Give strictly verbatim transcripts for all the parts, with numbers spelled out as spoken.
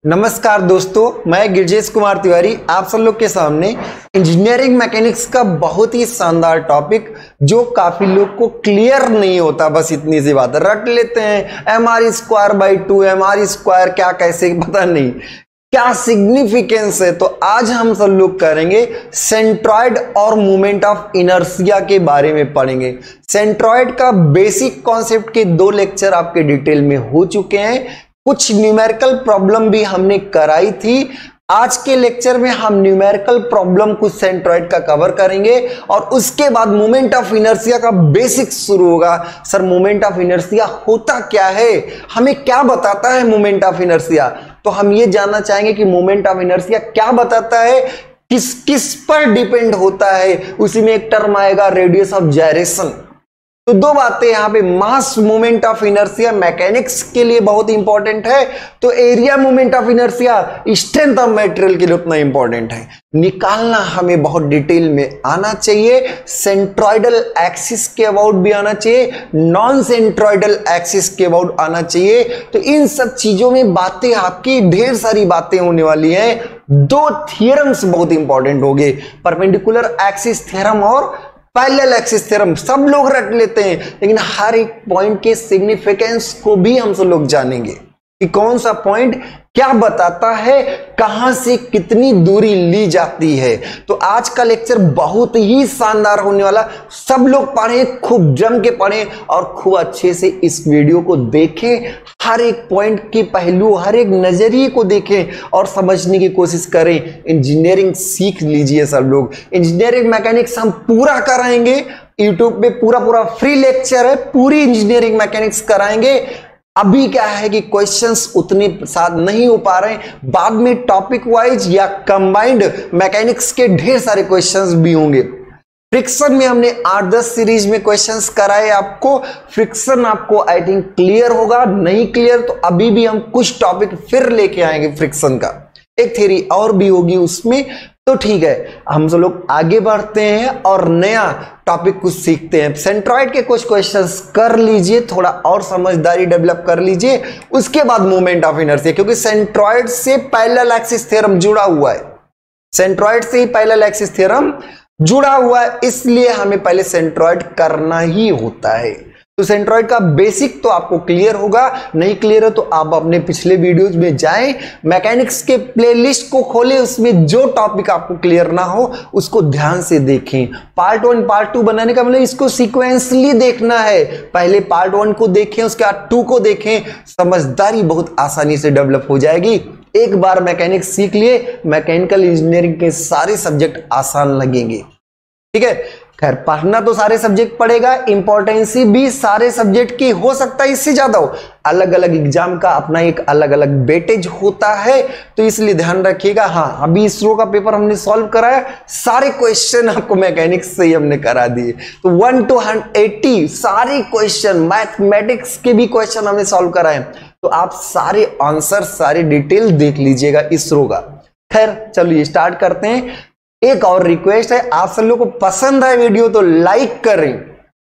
नमस्कार दोस्तों, मैं गिरजेश कुमार तिवारी आप सब लोग के सामने इंजीनियरिंग मैकेनिक्स का बहुत ही शानदार टॉपिक जो काफी लोग को क्लियर नहीं होता। बस इतनी सी बात रट लेते हैं, M R square by two M R square क्या कैसे पता नहीं क्या सिग्निफिकेंस है। तो आज हम सब लोग करेंगे सेंट्रॉइड और मूवमेंट ऑफ इनर्शिया के बारे में पढ़ेंगे। सेंट्रॉइड का बेसिक कॉन्सेप्ट के दो लेक्चर आपके डिटेल में हो चुके हैं, कुछ न्यूमेरिकल प्रॉब्लम भी हमने कराई थी। आज के लेक्चर में हम न्यूमेरिकल प्रॉब्लम कुछ सेंट्रॉइड का कवर करेंगे और उसके बाद मोमेंट ऑफ इनर्शिया का बेसिक शुरू होगा। सर मोमेंट ऑफ इनर्शिया होता क्या है, हमें क्या बताता है मोमेंट ऑफ इनर्शिया? तो हम ये जानना चाहेंगे कि मोमेंट ऑफ इनर्शिया क्या बताता है, किस किस पर डिपेंड होता है। उसी में एक टर्म आएगा रेडियस ऑफ जायरेशन। तो दो बातें यहाँ पे, mass moment of inertia mechanics के लिए बहुत इंपॉर्टेंट है, तो area moment of inertia strength of material के लिए उतना इंपॉर्टेंट है। निकालना हमें बहुत डिटेल में आना चाहिए। सेंट्रॉइडल एक्सिस के अबाउट भी आना चाहिए, नॉन सेंट्रॉइडल एक्सिस के अबाउट आना चाहिए। तो इन सब चीजों में बातें आपकी ढेर सारी बातें होने वाली हैं। दो थियरम्स बहुत इंपॉर्टेंट हो गए, परपेंडिकुलर एक्सिस थ्योरम और पैरेलल एक्सिस थ्योरम। सब लोग रट लेते हैं, लेकिन हर एक पॉइंट के सिग्निफिकेंस को भी हम सब लोग जानेंगे कि कौन सा पॉइंट क्या बताता है, कहां से कितनी दूरी ली जाती है। तो आज का लेक्चर बहुत ही शानदार होने वाला। सब लोग पढ़ें, खूब जम के पढ़ें और खूब अच्छे से इस वीडियो को देखें। हर एक पॉइंट के पहलू, हर एक नजरिए को देखें और समझने की कोशिश करें। इंजीनियरिंग सीख लीजिए सब लोग। इंजीनियरिंग मैकेनिक्स हम पूरा कराएंगे, यूट्यूब पे पूरा पूरा फ्री लेक्चर है, पूरी इंजीनियरिंग मैकेनिक्स कराएंगे। अभी क्या है कि क्वेश्चंस उतने साथ नहीं हो पा रहे हैं, बाद में टॉपिक वाइज या कंबाइंड मैकेनिक्स के ढेर सारे क्वेश्चंस भी होंगे। फ्रिक्शन में हमने आठ दस सीरीज में क्वेश्चंस कराए आपको। फ्रिक्शन आपको आई थिंक क्लियर होगा, नहीं क्लियर तो अभी भी हम कुछ टॉपिक फिर लेके आएंगे फ्रिक्शन का, एक थ्योरी और भी होगी उसमें। तो ठीक है, हम सब लोग आगे बढ़ते हैं और नया टॉपिक कुछ सीखते हैं। सेंट्रॉइड के कुछ क्वेश्चंस कर लीजिए, थोड़ा और समझदारी डेवलप कर लीजिए, उसके बाद मूवमेंट ऑफ इनर्शिया, क्योंकि सेंट्रॉइड से पैरेलल एक्सिस थ्योरम जुड़ा हुआ है। सेंट्रॉइड से ही पैरेलल एक्सिस थ्योरम जुड़ा हुआ है, इसलिए हमें पहले सेंट्रॉइड करना ही होता है। तो सेंट्रॉइड का बेसिक तो आपको क्लियर होगा, नहीं क्लियर है तो आप अपने पिछले वीडियोज में जाएं, मैकेनिक्स के प्लेलिस्ट को खोलें, उसमें जो टॉपिक आपको क्लियर ना हो उसको ध्यान से देखें। पार्ट वन पार्ट टू बनाने का मतलब इसको सीक्वेंसली देखना है। पहले पार्ट वन को देखें, उसके बाद टू को देखें, समझदारी बहुत आसानी से डेवलप हो जाएगी। एक बार मैकेनिक्स सीख लिए, मैकेनिकल इंजीनियरिंग के सारे सब्जेक्ट आसान लगेंगे। ठीक है, खैर पढ़ना तो सारे सब्जेक्ट पड़ेगा, इंपॉर्टेंसी भी सारे सब्जेक्ट की हो सकता है इससे ज्यादा हो। अलग अलग एग्जाम का अपना एक अलग अलग वेटेज होता है, तो इसलिए ध्यान रखिएगा। हाँ, अभी इसरो का पेपर हमने सॉल्व कराया, सारे क्वेश्चन आपको मैकेनिक्स से ही हमने करा दिए। तो वन टू एट्टी सारे क्वेश्चन, मैथमेटिक्स के भी क्वेश्चन हमने सॉल्व कराए, तो आप सारे आंसर, सारे डिटेल देख लीजिएगा इसरो का। खैर चलिए स्टार्ट करते हैं। एक और रिक्वेस्ट है, आप सब लोगों को पसंद है वीडियो तो लाइक करें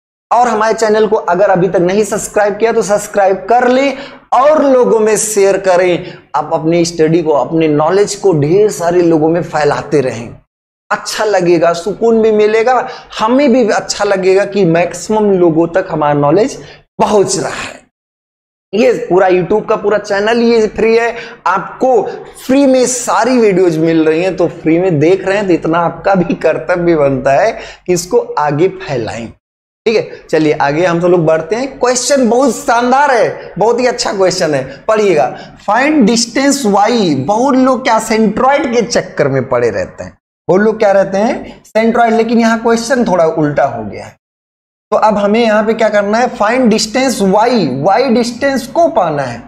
और हमारे चैनल को अगर अभी तक नहीं सब्सक्राइब किया तो सब्सक्राइब कर लें और लोगों में शेयर करें। आप अपनी स्टडी को, अपने नॉलेज को ढेर सारे लोगों में फैलाते रहें। अच्छा लगेगा, सुकून भी मिलेगा, हमें भी अच्छा लगेगा कि मैक्सिमम लोगों तक हमारा नॉलेज पहुंच रहा है। ये पूरा यूट्यूब का पूरा चैनल ये फ्री है, आपको फ्री में सारी वीडियोज मिल रही हैं, तो फ्री में देख रहे हैं तो इतना आपका भी कर्तव्य बनता है कि इसको आगे फैलाएं। ठीक है, चलिए आगे हम सब लोग बढ़ते हैं। क्वेश्चन बहुत शानदार है, बहुत ही अच्छा क्वेश्चन है, पढ़िएगा। Find distance Y. बहुत लोग क्या सेंट्रॉइड के चक्कर में पड़े रहते हैं, बहुत लोग क्या रहते हैं सेंट्रॉइड, लेकिन यहाँ क्वेश्चन थोड़ा उल्टा हो गया है। तो अब हमें यहां पे क्या करना है, find distance Y, Y distance को पाना है।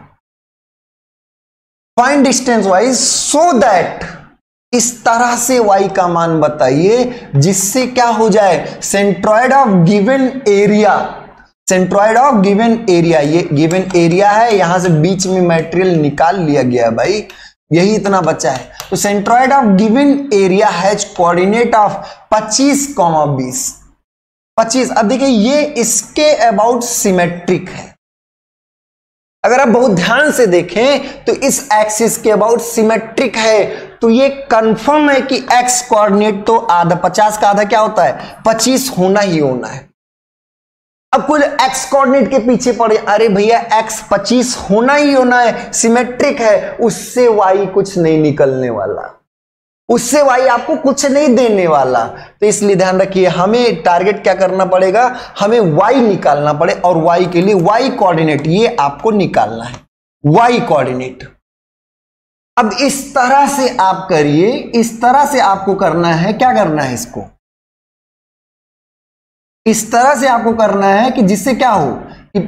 Find distance Y so that, इस तरह से वाई का मान बताइए जिससे क्या हो जाए, centroid of given area, centroid of given area, ये गिवन एरिया है, यहां से बीच में मटेरियल निकाल लिया गया है भाई, यही इतना बचा है। तो centroid of given area has coordinate of पच्चीस कॉमा बीस, पच्चीस। अब देखिए ये इसके अबाउट सिमेट्रिक है, अगर आप बहुत ध्यान से देखें तो इस एक्सिस के अबाउट सिमेट्रिक है, तो ये कंफर्म है कि एक्स कोऑर्डिनेट तो आधा, पचास का आधा क्या होता है, पच्चीस होना ही होना है। अब कुल एक्स कोऑर्डिनेट के पीछे पड़े, अरे भैया एक्स पच्चीस होना ही होना है, सिमेट्रिक है, उससे वाई कुछ नहीं निकलने वाला, उससे वाई आपको कुछ नहीं देने वाला। तो इसलिए ध्यान रखिए, हमें टारगेट क्या करना पड़ेगा, हमें वाई निकालना पड़े, और वाई के लिए वाई कोऑर्डिनेट ये आपको निकालना है, वाई कोऑर्डिनेट। अब इस तरह से आप करिए, इस तरह से आपको करना है, क्या करना है, इसको इस तरह से आपको करना है कि जिससे क्या हो कि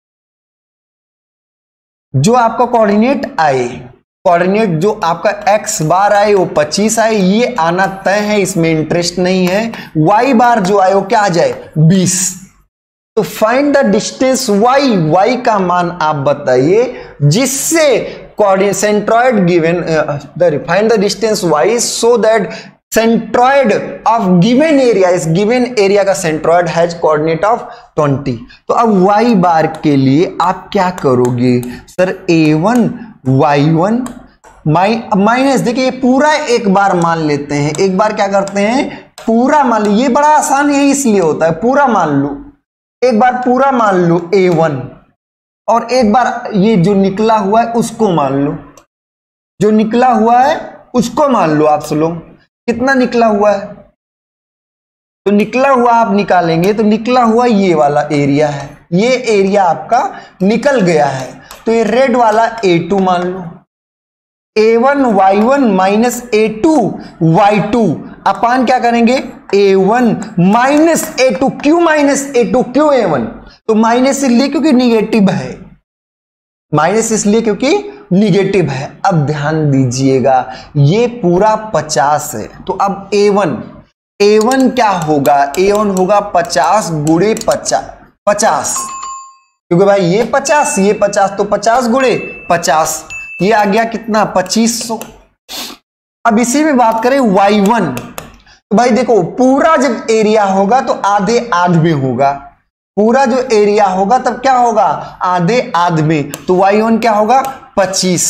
जो आपका कोऑर्डिनेट आए, कोऑर्डिनेट जो आपका x बार आए वो पच्चीस आए, ये आना तय है, इसमें इंटरेस्ट नहीं है। y बार जो आए वो क्या आ जाए, बीस। तो find the distance y, y का मान आप बताइए जिससे coordinate centroid given, find the distance y so that centroid of given area, इस गिवन एरिया का centroid has coordinate of twenty. तो अब y बार के लिए आप क्या करोगे, sir A one Y one minus, देखिए पूरा एक बार मान लेते हैं, एक बार क्या करते हैं पूरा मान लो, ये बड़ा आसान है इसलिए होता है, पूरा मान लो, एक बार पूरा मान लो ए वन, और एक बार ये जो निकला हुआ है उसको मान लो, जो निकला हुआ है उसको मान लो। आप लोग कितना निकला हुआ है, तो निकला हुआ आप निकालेंगे तो निकला हुआ ये वाला एरिया है, ये एरिया आपका निकल गया है, तो ये रेड वाला ए टू मान लो, A one Y one minus A two Y two upon क्या करेंगे A one minus A two, क्यों माइनस ए टू, क्यों ए वन, तो माइनस इसलिए क्योंकि निगेटिव है, माइनस इसलिए क्योंकि निगेटिव है। अब ध्यान दीजिएगा ये पूरा पचास है, तो अब ए वन, ए वन क्या होगा, ए वन होगा पचास गुणे पचास, पचास क्योंकि भाई ये पचास ये पचास, तो पचास गुणे पचास, ये आ गया कितना पच्चीस सौ। अब इसी में बात करें वाई वन, तो भाई देखो पूरा जब एरिया होगा तो आधे आध में होगा, पूरा जो एरिया होगा तब क्या होगा आधे आध में, तो वाई वन क्या होगा पच्चीस।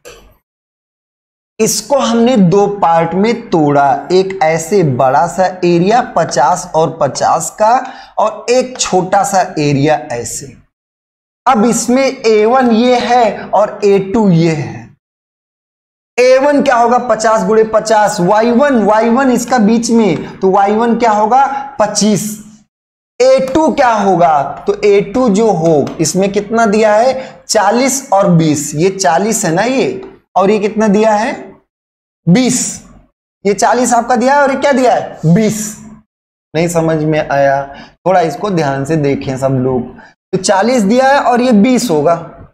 इसको हमने दो पार्ट में तोड़ा, एक ऐसे बड़ा सा एरिया पचास और पचास का, और एक छोटा सा एरिया ऐसे। अब इसमें ए वन ये है और ए टू ये है, ए वन क्या होगा पचास गुणे पचास, वाई वन वाई वन इसका बीच में, तो वाई वन क्या होगा पच्चीस, ए टू क्या होगा, तो ए टू जो हो इसमें कितना दिया है चालीस और बीस, ये चालीस है ना ये, और ये कितना दिया है बीस, ये चालीस आपका दिया है और ये क्या दिया है बीस। नहीं समझ में आया, थोड़ा इसको ध्यान से देखें सब लोग, तो चालीस दिया है और ये बीस होगा,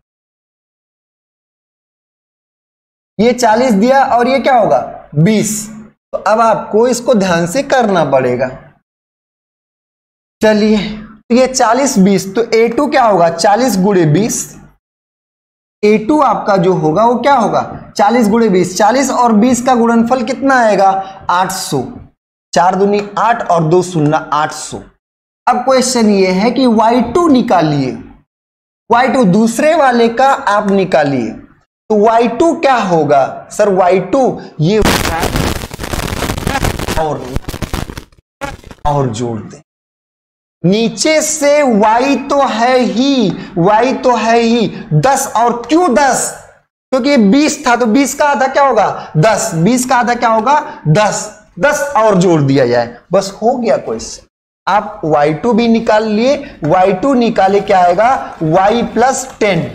ये चालीस दिया और ये क्या होगा बीस, तो अब आपको इसको ध्यान से करना पड़ेगा। चलिए तो ये चालीस बीस, तो ए टू क्या होगा चालीस गुणे बीस, ए टू आपका जो होगा वो क्या होगा चालीस गुणे बीस, चालीस और बीस का गुणनफल कितना आएगा आठ सौ, चार दूनी आठ और दो शून्य आठ सौ। अब क्वेश्चन ये है कि वाई टू निकालिए, वाई टू दूसरे वाले का आप निकालिए, तो वाई टू क्या होगा सर, वाई टू ये और और जोड़ दे, नीचे से y तो है ही, y तो है ही दस, और क्यों दस, क्योंकि ये बीस था तो बीस का आधा क्या होगा दस, बीस का आधा क्या होगा दस, दस और जोड़ दिया जाए, बस हो गया क्वेश्चन। आप वाई टू भी निकाल लिए, वाई टू निकाले क्या आएगा y प्लस टेन,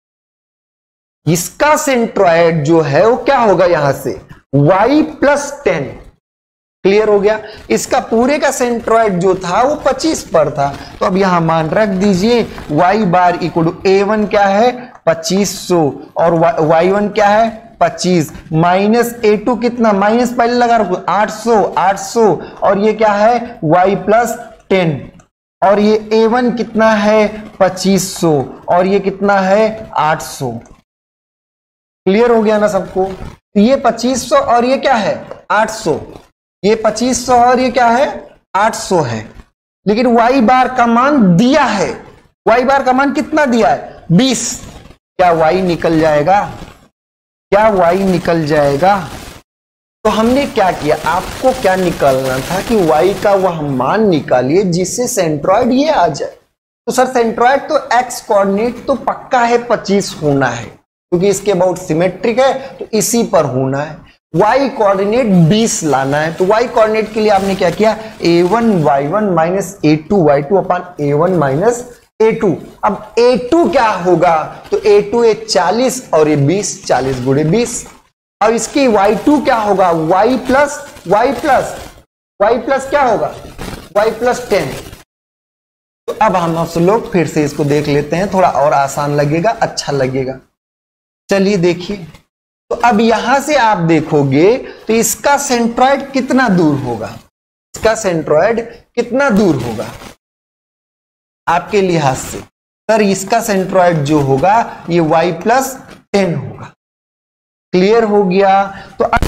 इसका सेंट्रॉइड जो है वो क्या होगा यहां से y प्लस टेन, क्लियर हो गया। इसका पूरे का सेंट्रॉइड जो था वो पच्चीस पर था, तो अब यहां मान रख दीजिए y bar equal to A one क्या है पच्चीस सौ और वाई वन क्या है पच्चीस, माइनस ए टू कितना, माइनस पहले लगा रखो आठ सौ, आठ सौ और ये क्या है y प्लस टेन, और ये ए वन कितना है पच्चीस सौ और ये कितना है आठ सौ। क्लियर हो गया ना सबको, ये पच्चीस सौ और ये क्या है आठ सौ, ये पच्चीस सौ और ये क्या है आठ सौ है, लेकिन y बार का मान दिया है, y बार का मान कितना दिया है बीस, क्या y निकल जाएगा? क्या y निकल जाएगा? तो हमने क्या किया, आपको क्या निकालना था कि y का वह मान निकालिए जिससे सेंट्रॉइड ये आ जाए। तो सर सेंट्रॉइड तो x कोऑर्डिनेट तो पक्का है पच्चीस होना है, क्योंकि इसके अबाउट सिमेट्रिक है तो इसी पर होना है। y कोऑर्डिनेट बीस लाना है, तो y कोऑर्डिनेट के लिए आपने क्या किया, a one Y one minus A two Y two upon a one minus A two. अब ए टू क्या होगा, तो ए टू ए चालीस और ये बीस, चालीस गुणे बीस। अब इसकी वाई टू क्या होगा, y plus y plus y plus क्या होगा, y प्लस टेन। तो अब हम आप लोग फिर से इसको देख लेते हैं, थोड़ा और आसान लगेगा, अच्छा लगेगा। चलिए देखिए, तो अब यहां से आप देखोगे तो इसका सेंट्रॉइड कितना दूर होगा, इसका सेंट्रॉइड कितना दूर होगा आपके लिहाज से। सर इसका सेंट्रॉइड जो होगा ये y प्लस टेन होगा। क्लियर हो गया? तो अब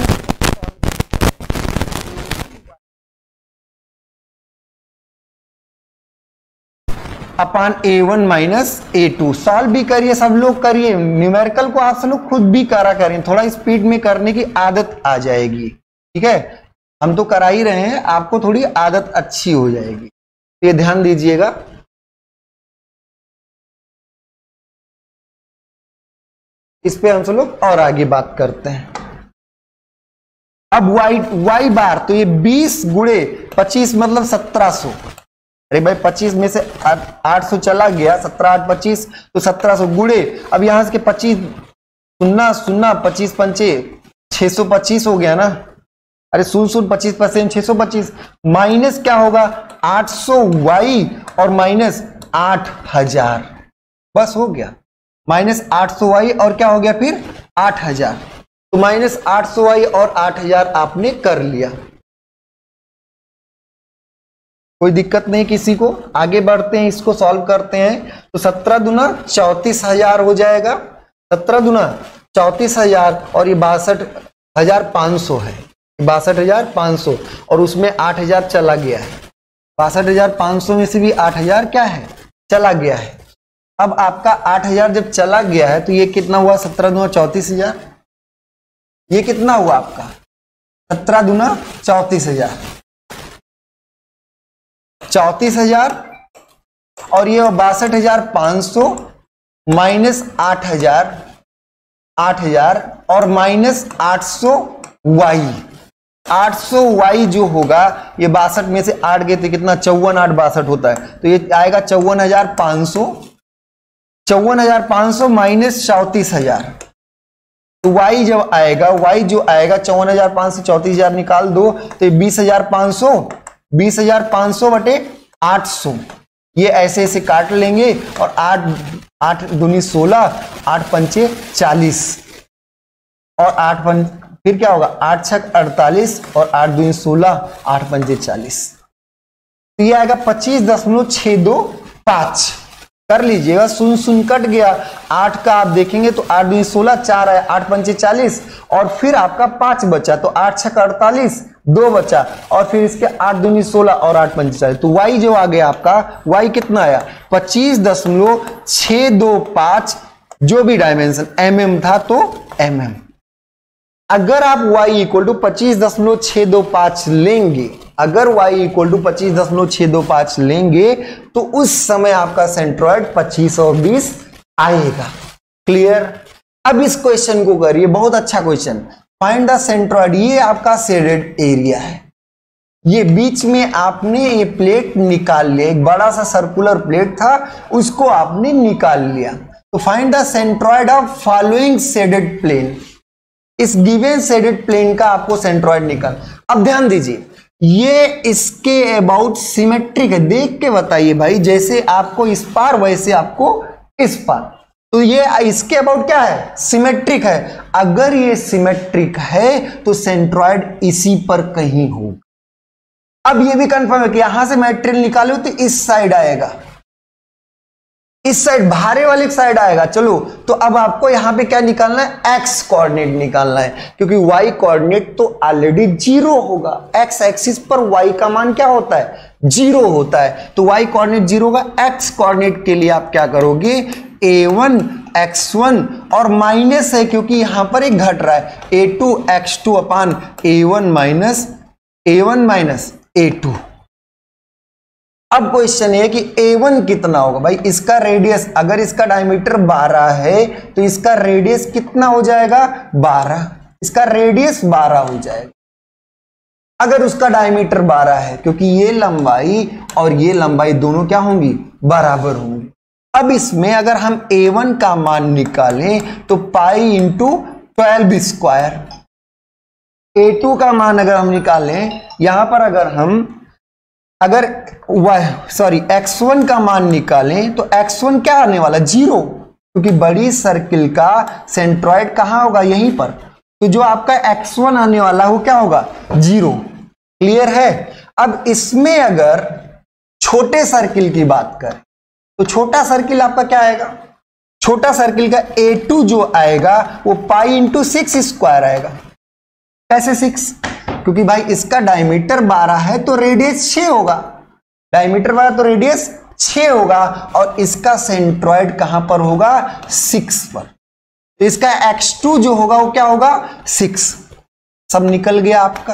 upon a one minus A two solve भी करिए, सब लोग करिए। न्यूमेरिकल को आप सब लोग खुद भी करा करें, थोड़ा स्पीड में करने की आदत आ जाएगी। ठीक है, हम तो करा ही रहे हैं, आपको थोड़ी आदत अच्छी हो जाएगी, ये ध्यान दीजिएगा। इस पे हम सब लोग और आगे बात करते हैं। अब y y बार, तो ये बीस गुणे पच्चीस मतलब सत्रह सौ। अरे भाई पच्चीस में से आठ सौ चला गया, सत्रह आठ पच्चीस, तो सत्रह सौ गुणे, अब यहां से पच्चीस सुन्ना सुन्ना पच्चीस पंचे छह सौ पच्चीस हो गया ना। अरे शून्य शून्य पच्चीस परसेंट छह सौ पच्चीस माइनस क्या होगा आठ सौ वाई और माइनस आठ हजार, बस हो गया। माइनस आठ सौ वाई और क्या हो गया फिर आठ हजार, तो माइनस आठ सौ वाई और आठ हजार आपने कर लिया। कोई दिक्कत नहीं किसी को, आगे बढ़ते हैं, इसको सॉल्व करते हैं। तो सत्रह दुना चौतीस हजार हो जाएगा, सत्रह दुना चौतीस हजार और ये बासठ हजार पांच सौ है, बासठ हजार पांच सौ और उसमें आठ हजार चला गया है। बासठ हजार पांच सौ में से भी आठ हजार क्या है चला गया है। अब आपका आठ हजार जब चला गया है तो ये कितना हुआ, सत्रह दुना चौतीस हजार, ये कितना हुआ आपका सत्रह दुना चौतीस हजार, चौतीस हजार और ये बासठ हजार पांच सौ माइनस आठ हजार, आठ हजार और माइनस आठ सौ वाई, आठ सौ वाई जो होगा ये बासठ में से आठ गए तो कितना चौवन, आठ बासठ होता है, तो ये आएगा चौवन हजार पांच सौ, चौवन हजार पांच सौ माइनस चौतीस हजार। तो y जब आएगा, y जो आएगा चौवन हजार पांच सौ चौतीस हजार निकाल दो तो बीस हजार पांच सौ, बीस हजार पांच सौ बटे आठ सौ, ये ऐसे ऐसे काट लेंगे और आठ आठ दूनी सोलह, आठ पंचे चालीस और आठ पंच फिर क्या होगा आठ छक अड़तालीस और आठ दूनी सोलह, आठ पंचे चालीस, तो ये आएगा पच्चीस दशमलव छह दो पांच। कर लीजिएगा, शून्य शून्य कट गया, आठ का आप देखेंगे तो आठ दूनी सोलह, चार आया, आठ पंचे चालीस और फिर आपका पांच बचा, तो आठ छक अड़तालीस, दो बचा और फिर इसके आठ दूनी सोलह और आठ पंचे चालीस, तो y जो आ गया आपका, y कितना आया पच्चीस दशमलव छह दो पांच, जो भी डायमेंशन mm था तो mm। अगर आप y इक्वल टू पच्चीस दशमलव छह दो पांच लेंगे, अगर y इक्वल टू पच्चीस दशमलव छह दो पांच लेंगे तो उस समय आपका सेंट्रॉइड पच्चीस और बीस आएगा। क्लियर? अब इस क्वेश्चन को करिए, बहुत अच्छा क्वेश्चन। फाइंड द सेंट्रॉइड, ये आपका शेडेड एरिया है, ये बीच में आपने ये प्लेट निकाल लिया, एक बड़ा सा सर्कुलर प्लेट था उसको आपने निकाल लिया। तो find the centroid of following shaded plane, इस गिवन शेडेड प्लेन का आपको सेंट्रॉइड निकाल। अब ध्यान दीजिए, ये इसके अबाउट सिमेट्रिक है, देख के बताइए भाई, जैसे आपको इस पार वैसे आपको इस पार, तो ये इसके अबाउट क्या है सिमेट्रिक है। अगर ये सिमेट्रिक है तो सेंट्रॉइड इसी पर कहीं होगा। अब ये भी कंफर्म है कि यहां से मैटेरियल निकालो तो इस साइड आएगा, इस साइड बाहर वाली साइड आएगा। चलो तो अब आपको यहां पे क्या निकालना है, एक्स कोऑर्डिनेट निकालना है, क्योंकि वाई कोऑर्डिनेट तो ऑलरेडी जीरो होगा। एक्स एक्सिस पर वाई का मान क्या होता है, जीरो होता है, तो वाई कोऑर्डिनेट जीरो होगा। एक्स कोऑर्डिनेट के लिए आप क्या करोगे, ए वन एक्स वन और माइनस है क्योंकि यहां पर एक घट रहा है, a two x two upon a one minus a one minus A two. अब क्वेश्चन है कि ए वन कितना होगा भाई, इसका रेडियस, अगर इसका डायमीटर बारह है तो इसका रेडियस कितना हो जाएगा, बारह, इसका रेडियस बारह हो जाएगा अगर उसका डायमीटर बारह है, क्योंकि ये लंबाई और ये लंबाई दोनों क्या होंगी, बराबर होंगी। अब इसमें अगर हम ए वन का मान निकालें तो pi into twelve square, a two का मान अगर हम निकालें, यहां पर अगर हम अगर वाई सॉरी एक्स वन का मान निकालें तो एक्स वन क्या आने वाला, जीरो, क्योंकि बड़ी सर्किल का सेंट्रॉइड कहां होगा, यहीं पर, तो जो आपका एक्स वन आने वाला है वो क्या होगा, जीरो। क्लियर है। अब इसमें अगर छोटे सर्किल की बात करें तो छोटा सर्किल आपका क्या आएगा, छोटा सर्किल का ए टू जो आएगा वो पाई इंटू सिक्स स्क्वायर आएगा। कैसे सिक्स, क्योंकि भाई इसका डायमीटर बारह है तो रेडियस छह होगा, डायमीटर बारह तो रेडियस छह होगा, और इसका सेंट्रॉइड कहां पर होगा, सिक्स पर, तो इसका एक्स टू जो होगा वो क्या होगा, सिक्स। सब निकल गया आपका,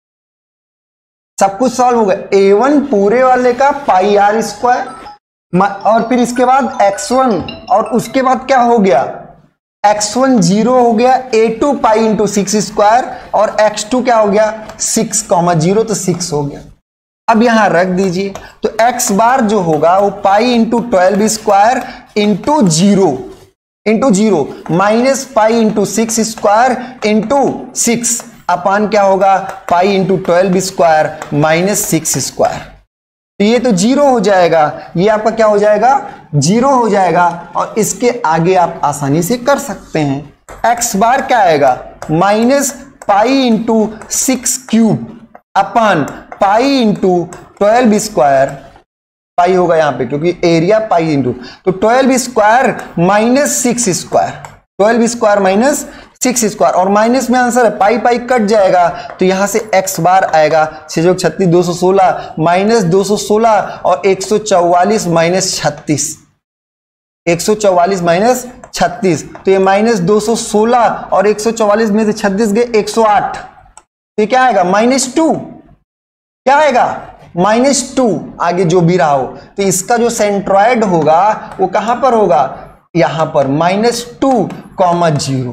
सब कुछ सॉल्व हो गया। ए वन पूरे वाले का पाई आर स्क्वायर, और फिर इसके बाद एक्स वन, और उसके बाद क्या हो गया, एक्स वन जीरो हो गया, a two pi into six square, और एक्स टू क्या हो गया, सिक्स कॉमा जीरो, तो सिक्स हो गया। अब यहां रख दीजिए, तो एक्स बार जो होगा वो pi into twelve square into zero into zero minus pi into six square into six upon क्या होगा, pi into twelve square minus six square. तो ये तो जीरो हो जाएगा, ये आपका क्या हो जाएगा, जीरो हो जाएगा, और इसके आगे आप आसानी से कर सकते हैं। एक्स बार क्या आएगा, minus pi into six cube upon pi into twelve square, pi होगा यहां पे क्योंकि एरिया पाई इंटू, तो twelve square minus six square, twelve square minus six square, और माइनस में आंसर है, पाई पाई कट जाएगा, तो यहां से एक्स बार आएगा, छह छत्तीस दो सौ सोलह माइनस दो सौ सोलह और एक सौ चौवालीस माइनस छत्तीस, एक सौ चौवालीस माइनस छत्तीस, तो ये माइनस दो सौ सोलह और एक सौ चौवालीस में से छत्तीस गए एक सौ आठ, तो ये क्या आएगा, माइनस टू, क्या आएगा, माइनस टू, आगे जो भी रहा हो। तो इसका जो सेंट्रॉइड होगा वो कहां पर होगा, यहां पर minus two comma zero,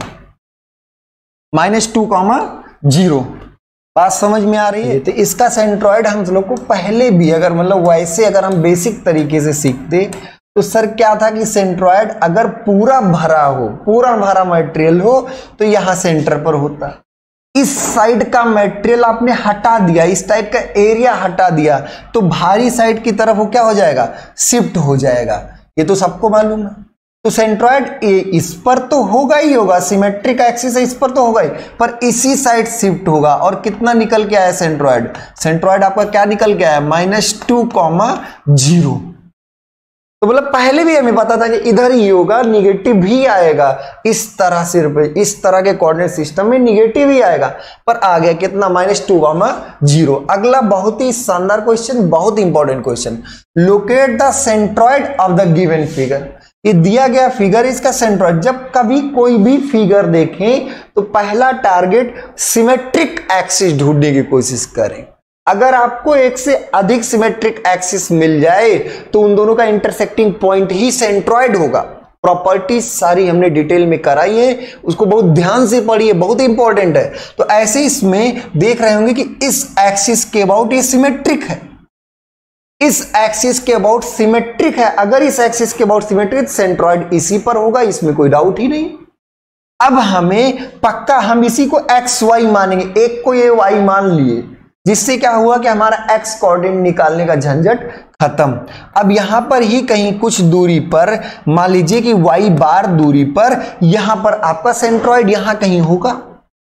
minus two comma zero. बात समझ में आ रही है। तो इसका सेंट्रॉइड हम लोग को पहले भी अगर मतलब वैसे अगर हम बेसिक तरीके से सीखते तो सर क्या था कि सेंट्रॉइड अगर पूरा भरा हो, पूरा भरा मटेरियल हो तो यहां सेंटर पर होता है। इस साइड का मटेरियल आपने हटा दिया, इस टाइप का एरिया हटा दिया, तो भारी साइड की तरफ वो क्या हो जाएगा, शिफ्ट हो जाएगा। ये तो सबको मालूम है। तो सेंट्रॉइड इस पर तो होगा ही होगा, सिमेट्रिक एक्सिस है, इस पर तो होगा ही, पर इसी साइड शिफ्ट होगा। और कितना निकल के आया सेंट्रॉइड, सेंट्रॉइड आपका क्या निकल के आया, माइनस टू कॉमा जीरो। तो मतलब पहले भी हमें पता था कि इधर ही होगा, निगेटिव भी आएगा, इस तरह सिर्फ इस तरह के कोऑर्डिनेट सिस्टम में निगेटिव ही आएगा, पर आ गया कितना, माइनस टू कॉमा जीरो। अगला बहुत ही शानदार क्वेश्चन, बहुत important question, locate the centroid of the given figure. ये दिया गया फिगर, इसका सेंट्रॉइड। जब कभी कोई भी फिगर देखें तो पहला टारगेट सिमेट्रिक एक्सिस ढूंढने की कोशिश करें। अगर आपको एक से अधिक सिमेट्रिक एक्सिस मिल जाए तो उन दोनों का इंटरसेक्टिंग पॉइंट ही सेंट्रॉइड होगा। प्रॉपर्टीज सारी हमने डिटेल में कराई है, उसको बहुत ध्यान से पढ़िए, बहुत इंपॉर्टेंट है। तो ऐसे इसमें देख रहे होंगे कि इस एक्सिस के अबाउट ये सिमेट्रिक है, इस एक्सिस के अबाउट सिमेट्रिक है। अगर इस एक्सिस के अबाउट सिमेट्रिक, सेंट्रॉइड इसी पर होगा, इसमें कोई डाउट ही नहीं। अब हमें पक्का हम इसी को एक्स वाई मानेंगे, एक को ये वाई मान लिए, जिससे क्या हुआ कि हमारा एक्स कोऑर्डिनेट निकालने का झंझट खत्म। अब यहां पर ही कहीं कुछ दूरी पर, मान लीजिए कि वाई बार दूरी पर, यहां पर आपका सेंट्रॉइड यहां कहीं होगा,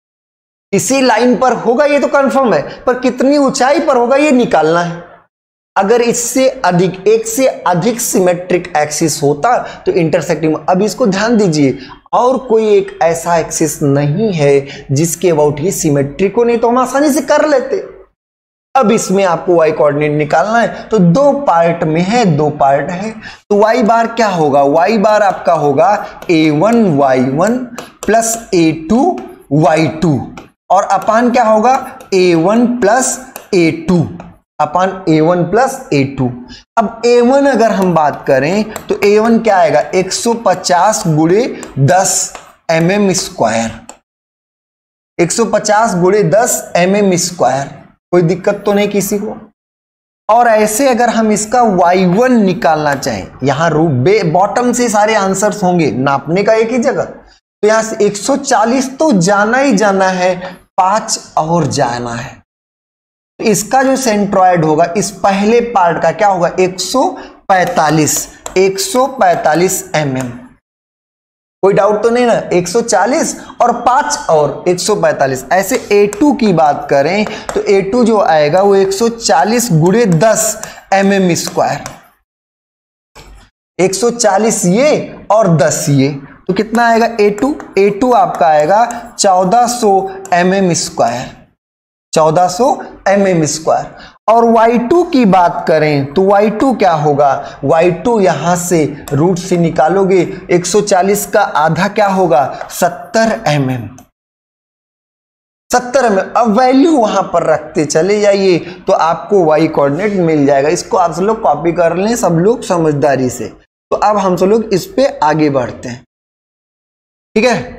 इसी लाइन पर होगा, ये तो कंफर्म है, पर कितनी ऊंचाई पर होगा ये निकालना है। अगर इससे अधिक, एक से अधिक सिमेट्रिक एक्सिस होता तो इंटरसेक्टिंग। अब इसको ध्यान दीजिए, और कोई एक ऐसा एक्सिस नहीं है जिसके अबाउट ये सिमेट्रिक हो, नहीं तो हम आसानी से कर लेते। अब इसमें आपको वाई कोऑर्डिनेट निकालना है, तो दो पार्ट में है, दो पार्ट है, तो वाई बार क्या होगा, वाई बार आपका होगा a one Y one plus a two Y two, और अपान क्या होगा a one plus a two, upon a one plus a two. अब ए वन अगर हम बात करें तो ए वन क्या आएगा, एक सौ पचास गुणे दस एम एम स्क्वायर, एक सौ पचास गुणे दस एम एम स्क्वायर, कोई दिक्कत तो नहीं किसी को। और ऐसे अगर हम इसका वाई वन निकालना चाहें, यहां रू बॉटम से सारे आंसर्स होंगे, नापने का एक ही जगह, तो यहां से एक सौ चालीस तो जाना ही जाना है, पांच और जाना है, तो इसका जो सेंट्रॉयड होगा इस पहले पार्ट का क्या होगा, एक सौ पैंतालीस, एक सौ पैंतालीस एम एम, कोई डाउट तो नहीं ना, एक सौ चालीस और पांच और एक सौ पैंतालीस। ऐसे ए टू की बात करें तो ए टू जो आएगा वो एक सौ चालीस गुणे दस एम एम स्क्वायर, एक सौ चालीस ये और दस ये, तो कितना आएगा ए टू, ए टू आपका आएगा चौदह सौ एम एम स्क्वायर, चौदह सौ एम एम स्क्वायर। और वाई टू की बात करें तो वाई टू क्या होगा, वाई टू यहां से रूट से निकालोगे, एक सौ चालीस का आधा क्या होगा, सत्तर एम एम, सत्तर एम एम। अब वैल्यू वहां पर रखते चले जाइए तो आपको वाई कोऑर्डिनेट मिल जाएगा। इसको आप सब लोग कॉपी कर लें, सब लोग समझदारी से। तो अब हम सब लोग इस पे आगे बढ़ते हैं, ठीक है।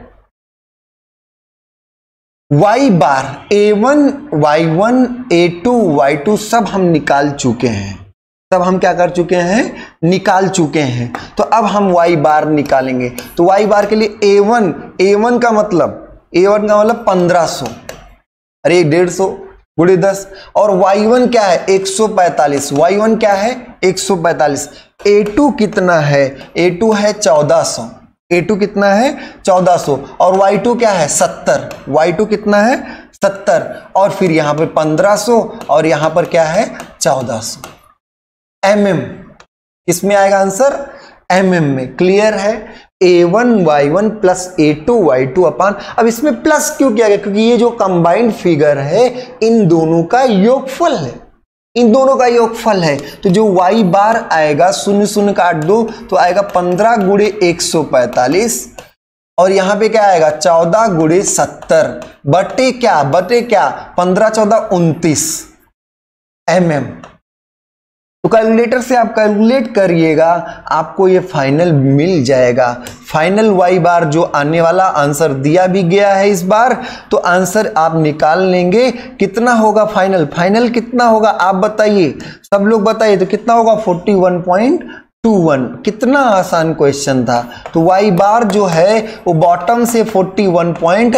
y bar a one Y one a two Y two सब हम निकाल चुके हैं, सब हम क्या कर चुके हैं, निकाल चुके हैं। तो अब हम y बार निकालेंगे, तो y बार के लिए ए वन, ए वन का मतलब ए वन का मतलब पंद्रह सौ, अरे डेढ़ सौ गुणे दस, और वाई वन क्या है एक सौ पैंतालीस, वाई वन क्या है एक सौ पैंतालीस। ए टू कितना है, ए टू है चौदह सौ, ए टू कितना है चौदह सौ, और वाई टू क्या है सत्तर, वाई टू कितना है सत्तर, और फिर यहां पे पंद्रह सौ और यहां पर क्या है चौदह सौ एम एम। इसमें आएगा आंसर एम एम में, क्लियर है। A one Y one plus a two Y two upon, अब इसमें प्लस क्यों किया गया, क्योंकि ये जो कंबाइंड फिगर है इन दोनों का योगफल है, इन दोनों का योगफल है। तो जो y बार आएगा, शून्य शून्य काट दो तो आएगा पंद्रह गुणे एक सौ पैंतालीस, और यहां पे क्या आएगा चौदह गुणे सत्तर बटे क्या, बटे क्या पंद्रह चौदह उनतीस एम एम। तो कैलकुलेटर से आप कैलकुलेट करिएगा, आपको ये फाइनल मिल जाएगा। फाइनल वाई बार जो आने वाला आंसर दिया भी गया है इस बार, तो आंसर आप निकाल लेंगे। कितना होगा फाइनल, फाइनल कितना होगा आप बताइए, सब लोग बताइए, तो कितना होगा इकतालीस पॉइंट टू वन। कितना आसान क्वेश्चन था। तो वाई बार जो है वो बॉटम से इकतालीस point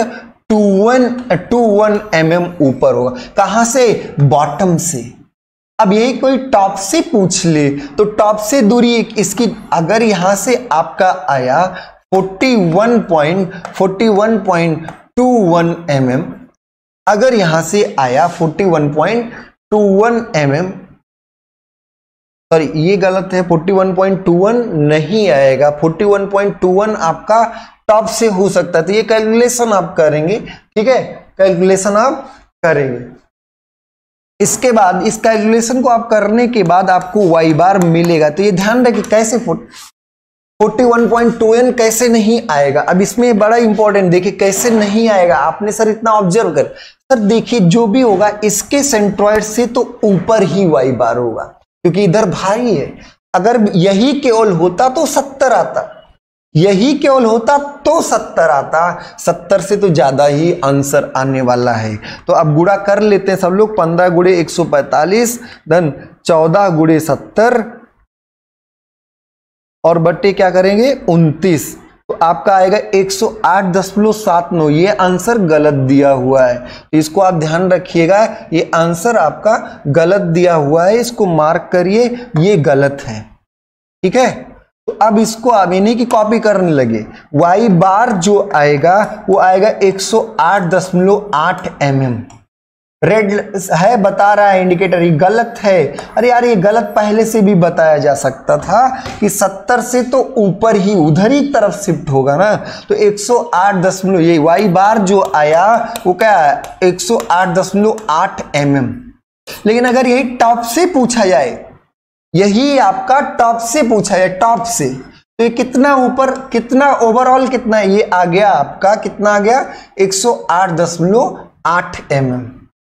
two one m m ऊपर होगा। कहां से, बॉटम से। अब यही कोई टॉप से पूछ ले तो टॉप से दूरी एक इसकी, अगर यहां से आपका आया इकतालीस point two one m m, अगर यहां से आया इकतालीस point two one m m, sorry ये गलत है, इकतालीस पॉइंट टू वन नहीं आएगा, इकतालीस पॉइंट टू वन आपका टॉप से हो सकता है। तो ये कैलकुलेशन आप करेंगे, ठीक है, कैलकुलेशन आप करेंगे। इसके बाद इस कैलकुलेशन को आप करने के बाद आपको वाई बार मिलेगा। तो ये ध्यान रखिए कैसे इकतालीस पॉइंट टू वन कैसे नहीं आएगा। अब इसमें बड़ा इंपॉर्टेंट देखिए कैसे नहीं आएगा। आपने सर इतना ऑब्जर्व कर, सर देखिए जो भी होगा इसके सेंट्रॉइड से तो ऊपर ही वाई बार होगा, क्योंकि इधर भारी है। अगर यही केवल होता तो सत्तर आता, यही केवल होता तो सत्तर आता, सत्तर से तो ज्यादा ही आंसर आने वाला है। तो अब गुणा कर लेते हैं सब लोग, पंद्रह गुणे एक सौ पैंतालीस धन चौदह गुणे सत्तर और बट्टे क्या करेंगे उनतीस, तो आपका आएगा एक सौ आठ दशमलव सात नौ। ये आंसर गलत दिया हुआ है, तो इसको आप ध्यान रखिएगा, ये आंसर आपका गलत दिया हुआ है, इसको मार्क करिए, ये गलत है, ठीक है। तो अब इसको आप इन्हीं की कॉपी करने लगे। वाई बार जो आएगा वो आएगा एक सौ आठ दशमलव आठ एम एम, रेड है बता रहा है इंडिकेटर, ये गलत है। अरे यार ये गलत पहले से भी बताया जा सकता था कि सत्तर से तो ऊपर ही उधर ही तरफ शिफ्ट होगा ना। तो एक सौ आठ दशमलव ये वाई बार जो आया वो क्या है एक सौ आठ दशमलव आठ एम एम। लेकिन अगर यही टॉप से पूछा जाए, यही आपका टॉप से पूछा जाए, टॉप से, तो ये कितना ऊपर, कितना ओवरऑल कितना है, ये आ गया आपका कितना आ गया एक सौ आठ दशमलव आठ एम एम।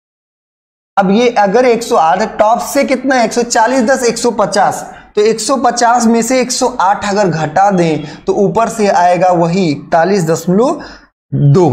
अब ये अगर एक सौ आठ टॉप से कितना है एक सौ चालीस दस एक सौ पचास, तो एक सौ पचास में से एक सौ आठ अगर घटा दें तो ऊपर से आएगा वही इकतालीस दशमलव दो।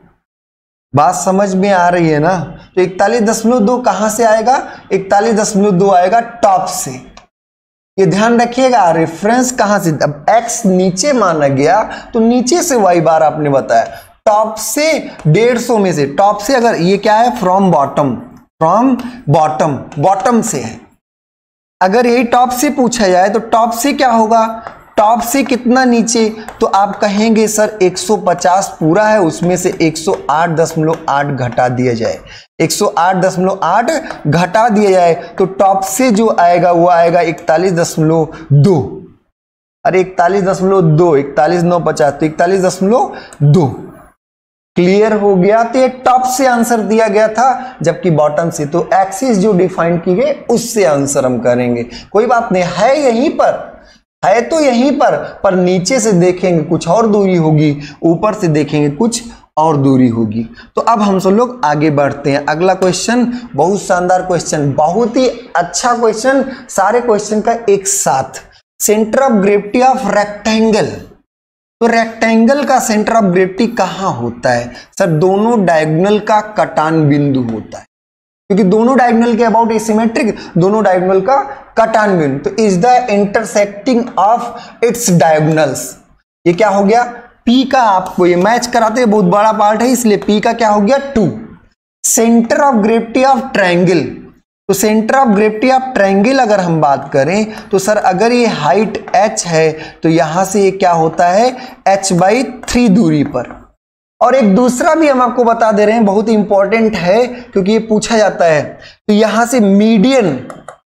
बात समझ में आ रही है ना। तो इकतालीस दशमलव दो कहां से आएगा, इकतालीस दशमलव दो आएगा टॉप से। ये ध्यान रखिएगा रेफरेंस कहां से, अब एक्स नीचे माना गया तो नीचे से वाई बार आपने बताया, टॉप से डेढ़ सौ में से, टॉप से अगर ये क्या है from bottom, from bottom, bottom से है। अगर यही टॉप से पूछा जाए तो टॉप से क्या होगा, टॉप से कितना नीचे, तो आप कहेंगे सर एक सौ पचास पूरा है उसमें से एक सौ आठ दशमलव आठ घटा दिया जाए, एक सौ आठ दशमलव आठ घटा दिया जाए तो टॉप से जो आएगा वो आएगा इकतालीस दशमलव दो। अरे इकतालीस दशमलव दो, इकतालीस नौ पचास, तो इकतालीस दशमलव दो। क्लियर हो गया। तो ये टॉप से आंसर दिया गया था जबकि बॉटम से, तो एक्सिस जो डिफाइन की गई उससे आंसर हम करेंगे। कोई बात नहीं, है यहीं पर, है तो यहीं पर, पर नीचे से देखेंगे कुछ और दूरी होगी, ऊपर से देखेंगे कुछ और दूरी होगी। तो अब हम सब लोग आगे बढ़ते हैं। अगला क्वेश्चन बहुत शानदार क्वेश्चन, बहुत ही अच्छा क्वेश्चन, सारे क्वेश्चन का एक साथ। Centre of gravity of rectangle, तो रेक्टेंगल का सेंटर ऑफ ग्रेविटी कहां होता है सर, दोनों डायगोनल का कटान बिंदु होता है, क्योंकि दोनों डायगोनल के अबाउट एसिमेट्रिक, दोनों डायगोनल का कटान बिंदु। तो is the intersecting of its diagonals, ये क्या हो गया P का, आपको ये मैच कराते हैं, बहुत बड़ा पार्ट है इसलिए P का क्या हो गया two. Centre of gravity of triangle, तो centre of gravity of triangle अगर हम बात करें तो सर अगर ये हाइट h है तो यहां से ये क्या होता है h बाई थ्री दूरी पर। और एक दूसरा भी हम आपको बता दे रहे हैं, बहुत इंपॉर्टेंट है क्योंकि ये पूछा जाता है। तो यहां से मीडियन,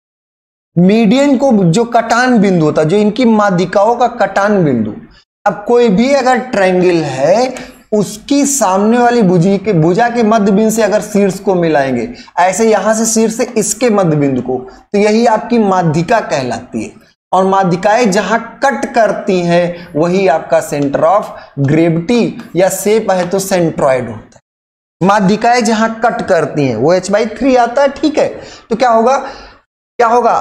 मीडियन को जो कटान बिंदु होता है, जो इनकी माध्यिकाओं का कटान बिंदु, अब कोई भी अगर ट्रायंगल है उसकी सामने वाली भुजी के भुजा के मध्य बिंदु से अगर शीर्ष को मिलाएंगे, ऐसे यहां से शीर्ष से इसके मध्य बिंदु को, तो यही आपकी माध्यिका कहलाती है। और माध्यिकाएं जहां कट करती हैं वही आपका सेंटर ऑफ ग्रेविटी या शेप है तो सेंट्रॉइड होता है। माध्यिकाएं जहां कट करती हैं वो एच बाई थ्री आता है, ठीक है। तो क्या होगा, क्या होगा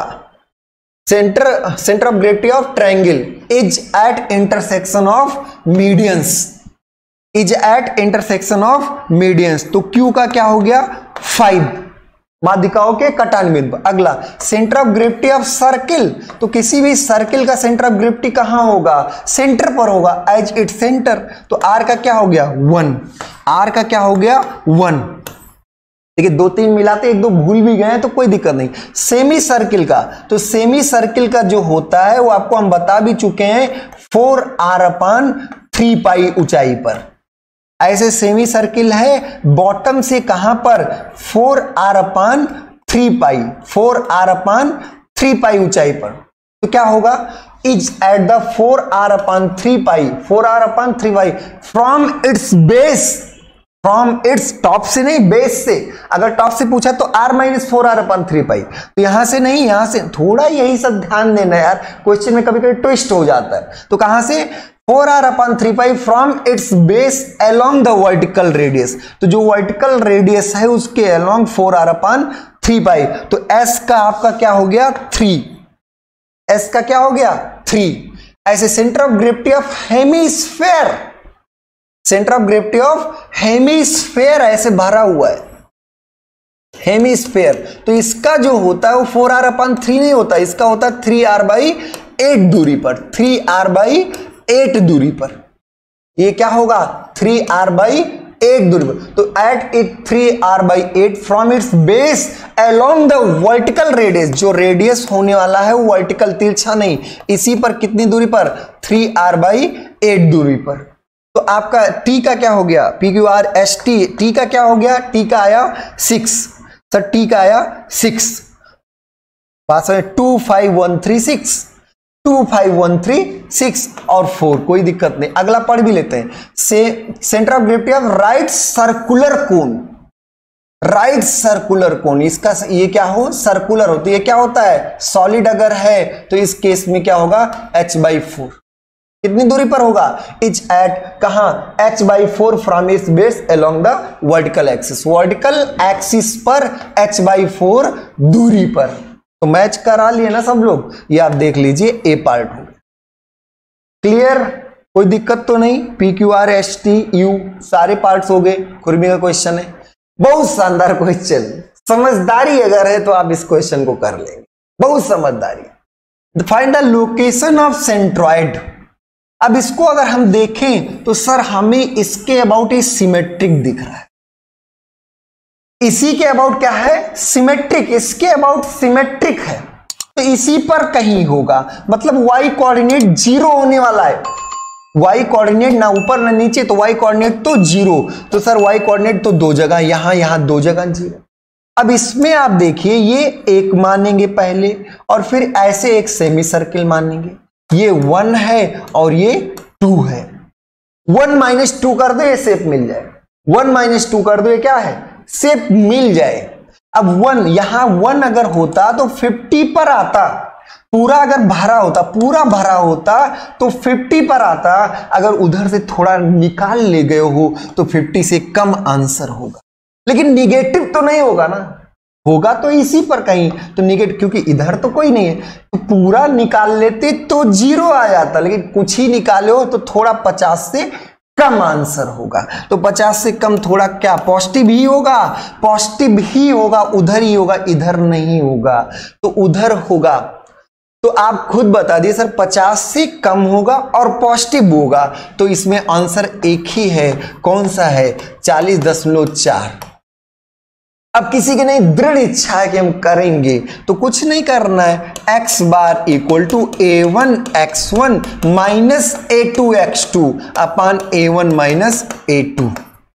centre centre of gravity of triangle is at intersection of medians, is at intersection of medians. तो Q का क्या हो गया फाइव, माध्यिकाओं के कटान बिंदु। अगला centre of gravity of circle, तो किसी भी सर्किल का सेंटर ऑफ ग्रेविटी कहां होगा, सेंटर पर होगा, एज इट सेंटर। तो R का क्या हो गया वन, R का क्या हो गया वन। देखिए दो तीन मिलाते, एक दो भूल भी गए तो कोई दिक्कत नहीं। सेमी सर्किल का, तो सेमी सर्किल का जो होता है वो आपको हम बता भी चुके हैं, four r upon three pi ऊंचाई पर। ऐसे सेमी सर्किल है बॉटम से कहां पर, four r upon three pi, four r upon three pi ऊंचाई पर। तो क्या होगा, is at the four r upon three pi, four r upon three pi from its base, from its top से नहीं बेस से। अगर टॉप से पूछा तो r minus four r upon three pi, तो यहां से नहीं, यहां से थोड़ा यही सब ध्यान देना यार, क्वेश्चन में कभी कभी ट्विस्ट हो जाता है। तो कहां से four r upon three pi from its base along the vertical radius, तो जो वर्टिकल रेडियस है उसके along four r upon three pi. तो एस का आपका क्या हो गया थ्री, एस का क्या हो गया थ्री। ऐसे centre of gravity of hemisphere, centre of gravity of hemisphere ऐसे भरा हुआ है, हेमिस्फेयर। तो इसका जो होता है वो फोर आर अपन थ्री नहीं होता, इसका होता है थ्री आर बाई एट दूरी पर, थ्री आर बाई एट दूरी पर। ये क्या होगा थ्री आर बाई एट दूरी पर। तो at it three r by eight from its base along the vertical radius, जो रेडियस होने वाला है वो वर्टिकल तिरछा नहीं, इसी पर कितनी दूरी पर, थ्री आर बाई एट दूरी पर। तो आपका T का क्या हो गया, P Q R S T, T का क्या हो गया, T का आया सिक्स। सर टी का आया सिक्स, पास में two five one three six, two five one three six और फोर, कोई दिक्कत नहीं। अगला पढ़ भी लेते हैं। से centre of gravity of right circular cone, right circular cone, इसका ये क्या हो, सर्कुलर होती है, क्या होता है, सॉलिड अगर है तो इस केस में क्या होगा, h बाई फोर। कितनी दूरी पर होगा, इच एट कहां, h by four from its base along the vertical axis, vertical axis पर h बाई फोर दूरी पर। तो मैच करा लिए ना सब लोग, ये आप देख लीजिए ए पार्ट हो गया। क्लियर, कोई दिक्कत तो नहीं, P Q R S T U सारे पार्ट्स हो गए। खुरमी का क्वेश्चन है, बहुत शानदार क्वेश्चन, समझदारी अगर है तो आप इस क्वेश्चन को कर लेंगे, बहुत समझदारी। Find the location of centroid. अब इसको अगर हम देखें तो सर हमें इसके अबाउट ही सिमेट्रिक दिख रहा है, इसी के अबाउट क्या है, सिमेट्रिक, इसके अबाउट सिमेट्रिक है, तो इसी पर कहीं होगा, मतलब वाई कोऑर्डिनेट जीरो होने वाला है। वाई कोऑर्डिनेट ना ऊपर ना नीचे, तो वाई कोऑर्डिनेट तो जीरो, तो सर वाई कोऑर्डिनेट तो दो जगह, यहां यहां दो जगह जीरो। अब इसमें आप देखिए, ये एक मानेंगे पहले और फिर ऐसे एक सेमी सर्किल मानेंगे, ये वन है और ये टू है। वन माइनस टू कर दो, ये शेप मिल जाए, वन माइनस टू कर दो, ये क्या है, शेप मिल जाए। अब वन, यहां वन अगर होता तो फिफ्टी पर आता, पूरा अगर भरा होता, पूरा भरा होता तो फिफ्टी पर आता, अगर उधर से थोड़ा निकाल ले गए हो तो फिफ्टी से कम आंसर होगा, लेकिन निगेटिव तो नहीं होगा ना, होगा तो इसी पर कहीं, तो निगेटिव, क्योंकि इधर तो कोई नहीं है, तो पूरा निकाल लेते तो जीरो आ जाता, लेकिन कुछ ही निकाले हो तो थोड़ा पचास से कम आंसर होगा। तो पचास से कम थोड़ा क्या पॉजिटिव ही होगा, पॉजिटिव ही होगा, उधर ही होगा, इधर नहीं होगा, तो उधर होगा। तो आप खुद बता दिए सर पचास से कम होगा और पॉजिटिव होगा, तो इसमें आंसर एक ही है, कौन सा है, चालीस दशमलव चार। अब किसी की नहीं दृढ़ इच्छा है कि हम करेंगे, तो कुछ नहीं करना है, x bar equal to A one x one minus A two x two upon a one minus A two.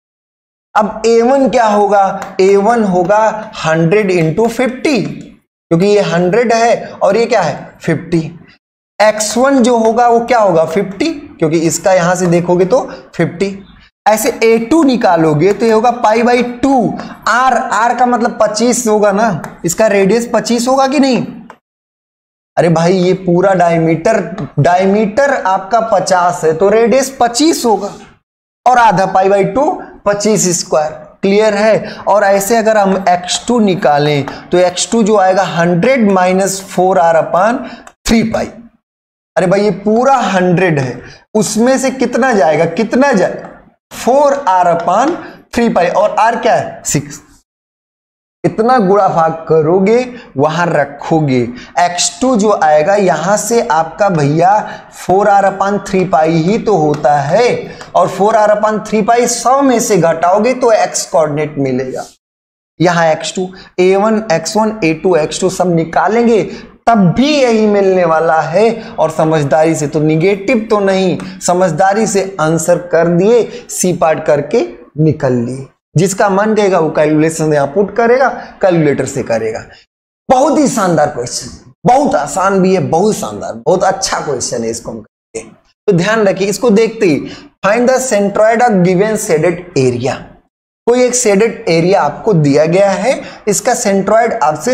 अब ए वन क्या होगा, ए वन होगा हंड्रेड इंटू फिफ्टी, क्योंकि ये हंड्रेड है और ये क्या है फिफ्टी। एक्स वन जो होगा वो क्या होगा फिफ्टी, क्योंकि इसका यहां से देखोगे तो फिफ्टी। ऐसे ए टू निकालोगे तो ये होगा pi by two, r, r का मतलब पच्चीस होगा ना, इसका रेडियस पच्चीस होगा कि नहीं। अरे भाई ये पूरा डायमीटर, डायमीटर आपका पचास है तो रेडियस पच्चीस होगा, और आधा पाई बाई टू पच्चीस स्क्वायर। क्लियर है। और ऐसे अगर हम एक्स टू निकालें तो एक्स टू जो आएगा hundred minus four r upon three pi. अरे भाई ये पूरा हंड्रेड है, उसमें से कितना जाएगा, कितना जाएगा, four r upon three pi, और आर क्या है सिक्स। इतना गुणा भाग करोगे वहां रखोगे, एक्स टू जो आएगा यहां से आपका भैया four r upon three pi ही तो होता है, और four r upon three pi सौ में से घटाओगे तो एक्स कोऑर्डिनेट मिलेगा। यहां x two, A one x one a two x two सब निकालेंगे तब भी यही मिलने वाला है, और समझदारी से तो निगेटिव तो नहीं, समझदारी से आंसर कर दिए, सी पार्ट करके निकल लिए। जिसका मन कहेगा वो कैलकुलेशन यहां पुट करेगा, कैलकुलेटर से करेगा। बहुत ही शानदार क्वेश्चन, बहुत आसान भी है, बहुत शानदार, बहुत अच्छा क्वेश्चन है, इसको हम करते हैं। तो ध्यान रखिए, इसको देखते ही find the centroid of given shaded area. कोई एक शेडेड एरिया आपको दिया गया है, इसका सेंट्रॉइड आपसे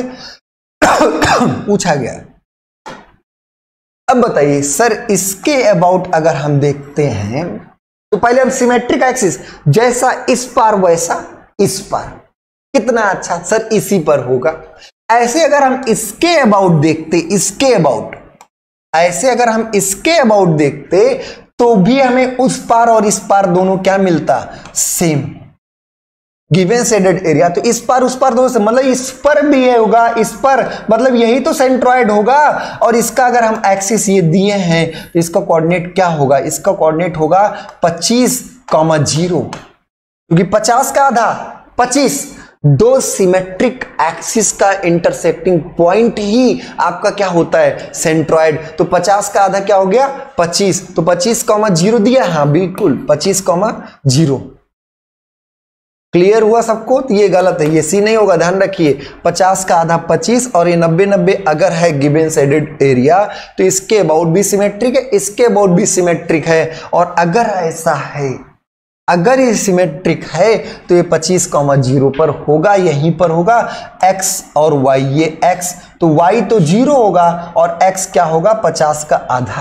पूछा गया। अब बताइए सर इसके अबाउट अगर हम देखते हैं तो पहले हम सिमेट्रिक एक्सिस, जैसा इस पार वैसा इस पार, कितना अच्छा सर इसी पर होगा। ऐसे अगर हम इसके अबाउट देखते, इसके अबाउट, ऐसे अगर हम इसके अबाउट देखते तो भी हमें उस पार और इस पार दोनों क्या मिलता, सेम गिवन शेडेड एरिया। तो इस पार उस पार दोनों से, मतलब इस पर भी है होगा, इस पर, मतलब यही तो सेंट्रॉइड होगा। और इसका अगर हम एक्सिस ये दिए हैं तो इसका कोऑर्डिनेट क्या होगा, इसका कोऑर्डिनेट होगा पच्चीस कॉमा जीरो, क्योंकि पचास का आधा पच्चीस, दो सिमेट्रिक एक्सिस का इंटरसेक्टिंग पॉइंट ही आपका क्या होता है, सेंट्रॉइड। तो पचास का आधा क्या हो गया पच्चीस, तो पच्चीस कॉमा जीरो दिया, हाँ बिल्कुल पच्चीस कॉमा जीरो। क्लियर हुआ सबको? तो ये गलत है, ये सी नहीं होगा, ध्यान रखिए। पचास का आधा पच्चीस और ये नब्बे नब्बे अगर है गिवन शेडेड एरिया तो इसके अबाउट भी सिमेट्रिक है, इसके अबाउट भी सिमेट्रिक है। और अगर ऐसा है, अगर ये सिमेट्रिक है तो ये पच्चीस कॉमा जीरो पर होगा, यहीं पर होगा x और y, ये x तो y तो जीरो होगा और x क्या होगा, पचास का आधा।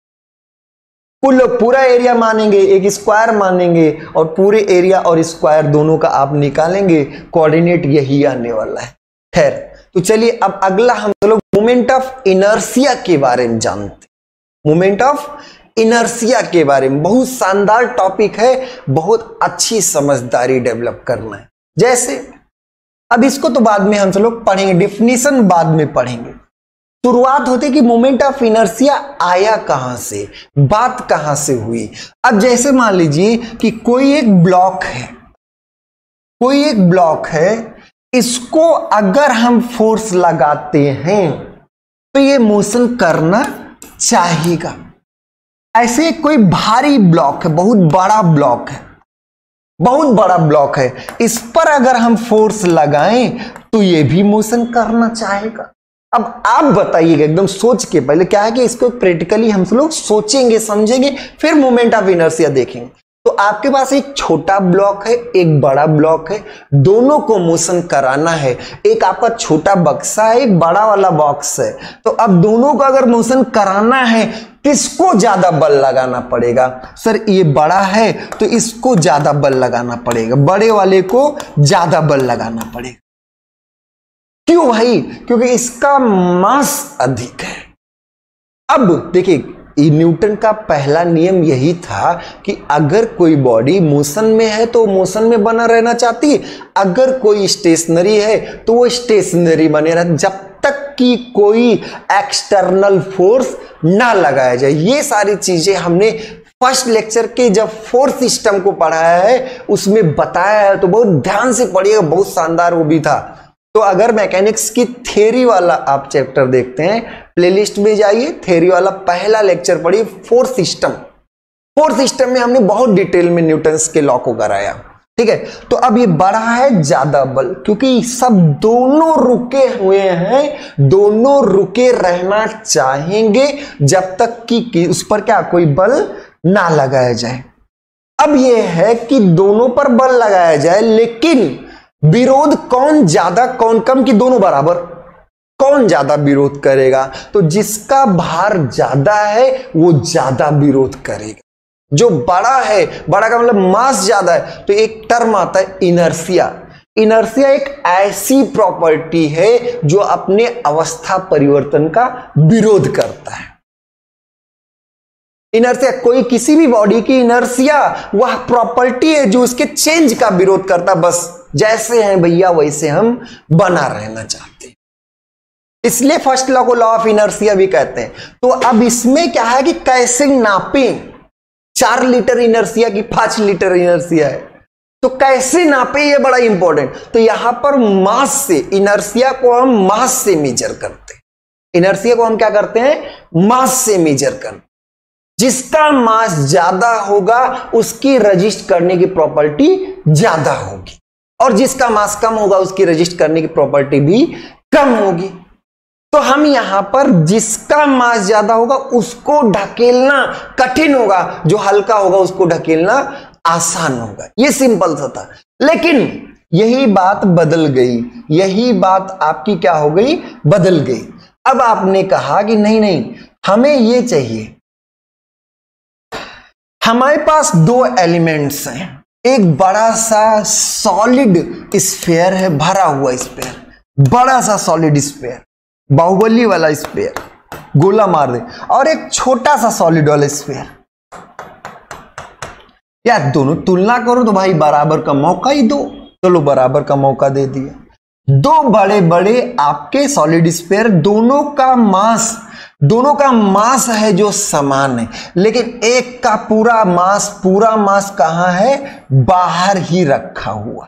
कुल लोग पूरा एरिया मानेंगे, एक स्क्वायर मानेंगे और पूरे एरिया और स्क्वायर दोनों का आप निकालेंगे, कोऑर्डिनेट यही आने वाला है। खैर, तो चलिए अब अगला हम लोग मोमेंट ऑफ इनर्शिया के बारे में जानते हैं। मोमेंट ऑफ इनर्शिया के बारे में बहुत शानदार टॉपिक है, बहुत अच्छी समझदारी डेवलप करना है। जैसे अब इसको तो बाद में हम सब लोग पढ़ेंगे, डिफिनीशन बाद में पढ़ेंगे। शुरुआत होती है कि मोमेंट ऑफ इनर्शिया आया कहां से, बात कहां से हुई। अब जैसे मान लीजिए कि कोई एक ब्लॉक है, कोई एक ब्लॉक है, इसको अगर हम फोर्स लगाते हैं तो ये मोशन करना चाहेगा। ऐसे कोई भारी ब्लॉक है, बहुत बड़ा ब्लॉक है, बहुत बड़ा ब्लॉक है, इस पर अगर हम फोर्स लगाएं तो ये भी मोशन करना चाहेगा। अब आप बताइएगा एकदम सोच के, पहले क्या है कि इसको प्रैक्टिकली हम लोग सोचेंगे, समझेंगे, फिर मोमेंट ऑफ इनर्शिया देखेंगे। तो आपके पास एक छोटा ब्लॉक है, एक बड़ा ब्लॉक है, दोनों को मोशन कराना है। एक आपका छोटा बक्सा है, एक बड़ा वाला बॉक्स है। तो अब दोनों को अगर मोशन कराना है, किसको ज्यादा बल लगाना पड़ेगा? सर ये बड़ा है तो इसको ज्यादा बल लगाना पड़ेगा, बड़े वाले को ज्यादा बल लगाना पड़ेगा। क्यों भाई? क्योंकि इसका मास अधिक है। अब देखिए, न्यूटन का पहला नियम यही था कि अगर कोई बॉडी मोशन में है तो मोशन में बना रहना चाहिए, अगर कोई स्टेशनरी है तो वो स्टेशनरी बने रहे, जब तक कि कोई एक्सटर्नल फोर्स ना लगाया जाए। ये सारी चीजें हमने फर्स्ट लेक्चर के जब फोर्स सिस्टम को पढ़ाया है उसमें बताया है, तो बहुत ध्यान से पढ़िएगा, बहुत शानदार वो भी था। तो अगर मैकेनिक्स की थ्योरी वाला आप चैप्टर देखते हैं, प्लेलिस्ट में जाइए, थ्योरी वाला पहला लेक्चर पढ़िए, फोर्स सिस्टम। फोर्स सिस्टम में हमने बहुत डिटेल में न्यूटन्स के लॉ को कराया, ठीक है। तो अब ये बड़ा है ज्यादा बल, क्योंकि सब दोनों रुके हुए हैं, दोनों रुके रहना चाहेंगे जब तक कि, कि उस पर क्या कोई बल ना लगाया जाए। अब ये है कि दोनों पर बल लगाया जाए, लेकिन विरोध कौन ज्यादा कौन कम कि दोनों बराबर, कौन ज्यादा विरोध करेगा? तो जिसका भार ज्यादा है वो ज्यादा विरोध करेगा। जो बड़ा है, बड़ा का मतलब मास ज्यादा है, तो एक टर्म आता है इनर्शिया। इनर्शिया एक ऐसी प्रॉपर्टी है जो अपने अवस्था परिवर्तन का विरोध करता है। इनर्शिया, कोई किसी भी बॉडी की इनर्शिया वह प्रॉपर्टी है जो उसके चेंज का विरोध करता। बस जैसे हैं भैया वैसे हम बना रहना चाहते हैं, इसलिए फर्स्ट लॉ को लॉ ऑफ इनर्शिया भी कहते हैं। तो अब इसमें क्या है कि कैसे नापें? चार लीटर इनर्शिया की पांच लीटर इनर्शिया है, तो कैसे नापें ये बड़ा इंपॉर्टेंट। तो यहां पर मास से, इनर्शिया को हम मास से मेजर करते हैं। इनर्शिया को हम क्या करते हैं? मास से मेजर करते हैं। जिसका मास ज्यादा होगा उसकी रजिस्ट करने की प्रॉपर्टी ज्यादा होगी, और जिसका मास कम होगा उसकी रजिस्ट करने की प्रॉपर्टी भी कम होगी। तो हम यहां पर जिसका मास ज्यादा होगा उसको ढकेलना कठिन होगा, जो हल्का होगा उसको ढकेलना आसान होगा। ये सिंपल सा था, लेकिन यही बात बदल गई, यही बात आपकी क्या हो गई? बदल गई। अब आपने कहा कि नहीं नहीं हमें ये चाहिए। हमारे पास दो एलिमेंट्स हैं, एक बड़ा सा सॉलिड स्फीयर है, भरा हुआ स्फीयर, बड़ा सा सॉलिड स्फीयर, बाहुबली वाला स्फीयर, गोला मार दे, और एक छोटा सा सॉलिड वाला स्फीयर। यार दोनों तुलना करो तो भाई बराबर का मौका ही दो। चलो बराबर का मौका दे दिया। दो बड़े बड़े आपके सॉलिड स्फीयर, दोनों का मास दोनों का मास है जो समान है, लेकिन एक का पूरा मास पूरा मास कहां है? बाहर ही रखा हुआ,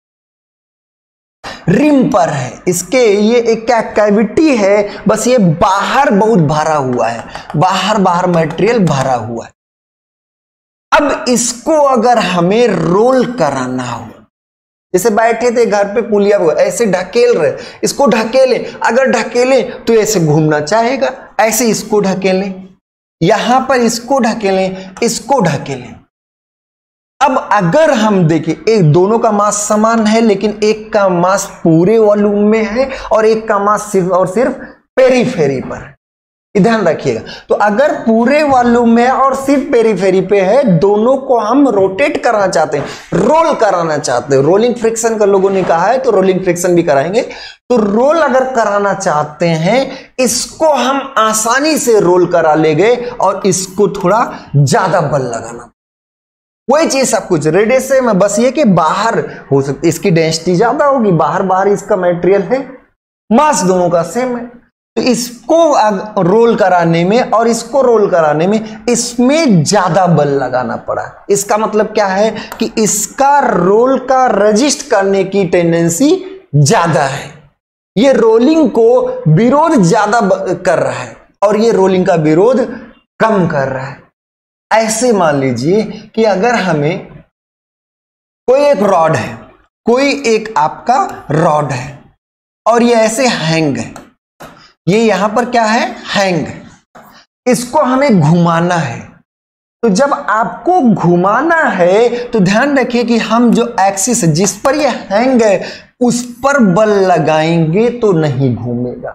रिम पर है। इसके ये एक क्या कैविटी है, बस ये बाहर बहुत भरा हुआ है, बाहर बाहर मटेरियल भरा हुआ है। अब इसको अगर हमें रोल कराना हो, जैसे बैठे थे घर पे पुलिया पे, ऐसे ढकेल रहे, इसको ढकेले, अगर ढकेले तो ऐसे घूमना चाहेगा, ऐसे इसको ढकेले, यहां पर इसको ढकेले, इसको ढकेले। अब अगर हम देखें, एक दोनों का मास समान है, लेकिन एक का मास पूरे वॉल्यूम में है और एक का मास सिर्फ और सिर्फ पेरीफेरी पर है, ध्यान रखिएगा। तो अगर पूरे वॉल्यूम में और सिर्फ पेरीफेरी पे है, दोनों को हम रोटेट करना चाहते हैं, रोल कराना चाहते हैं, रोलिंग फ्रिक्शन का लोगों ने कहा है तो रोलिंग फ्रिक्शन भी कराएंगे। तो रोल अगर कराना चाहते हैं, इसको हम आसानी से रोल करा लेंगे और इसको थोड़ा ज्यादा बल लगाना, वही चीज सब कुछ रेडियस से में, बस ये कि बाहर हो सकती, इसकी डेंसिटी ज्यादा होगी, बाहर बाहर इसका मटेरियल है, मास दोनों का सेम है। तो इसको रोल कराने में और इसको रोल कराने में इसमें ज्यादा बल लगाना पड़ा। इसका मतलब क्या है कि इसका रोल का रजिस्ट करने की टेंडेंसी ज्यादा है, ये रोलिंग को विरोध ज्यादा कर रहा है और ये रोलिंग का विरोध कम कर रहा है। ऐसे मान लीजिए कि अगर हमें कोई एक रॉड है, कोई एक आपका रॉड है और ये ऐसे हैंग है, ये यहां पर क्या है, हैंग है, इसको हमें घुमाना है। तो जब आपको घुमाना है तो ध्यान रखिए कि हम जो एक्सिस जिस पर ये हैंग है उस पर बल लगाएंगे तो नहीं घूमेगा,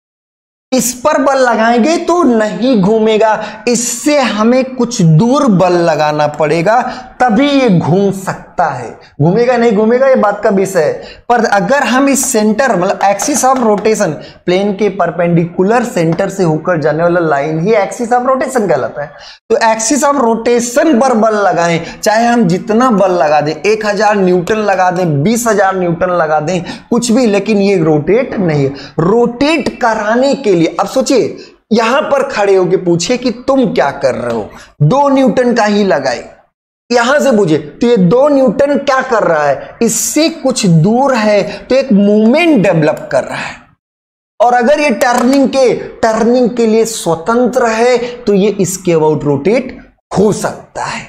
इस पर बल लगाएंगे तो नहीं घूमेगा, इससे हमें कुछ दूर बल लगाना पड़ेगा तभी ये घूम सकता है। घूमेगा नहीं घूमेगा ये बात का विषय है, पर अगर हम इस सेंटर मतलब एक्सिस ऑफ रोटेशन, प्लेन के परपेंडिकुलर सेंटर से होकर जाने वाला लाइन ही एक्सिस ऑफ रोटेशन कहलाता है। तो एक्सिस ऑफ रोटेशन पर बल लगाएं, चाहे हम जितना बल लगा दें, एक हजार न्यूटन लगा दें, बीस हजार न्यूटन लगा दें, कुछ भी, लेकिन ये रोटेट नहीं है। रोटेट कराने के लिए अब सोचिए, यहां पर खड़े होकर पूछे कि तुम क्या कर रहे हो, दो न्यूटन का ही लगाए, यहां से पूछे तो ये दो न्यूटन क्या कर रहा है, इससे कुछ दूर है तो एक मूवमेंट डेवलप कर रहा है। और अगर ये टर्निंग के टर्निंग के लिए स्वतंत्र है तो ये इसके अबाउट रोटेट हो सकता है।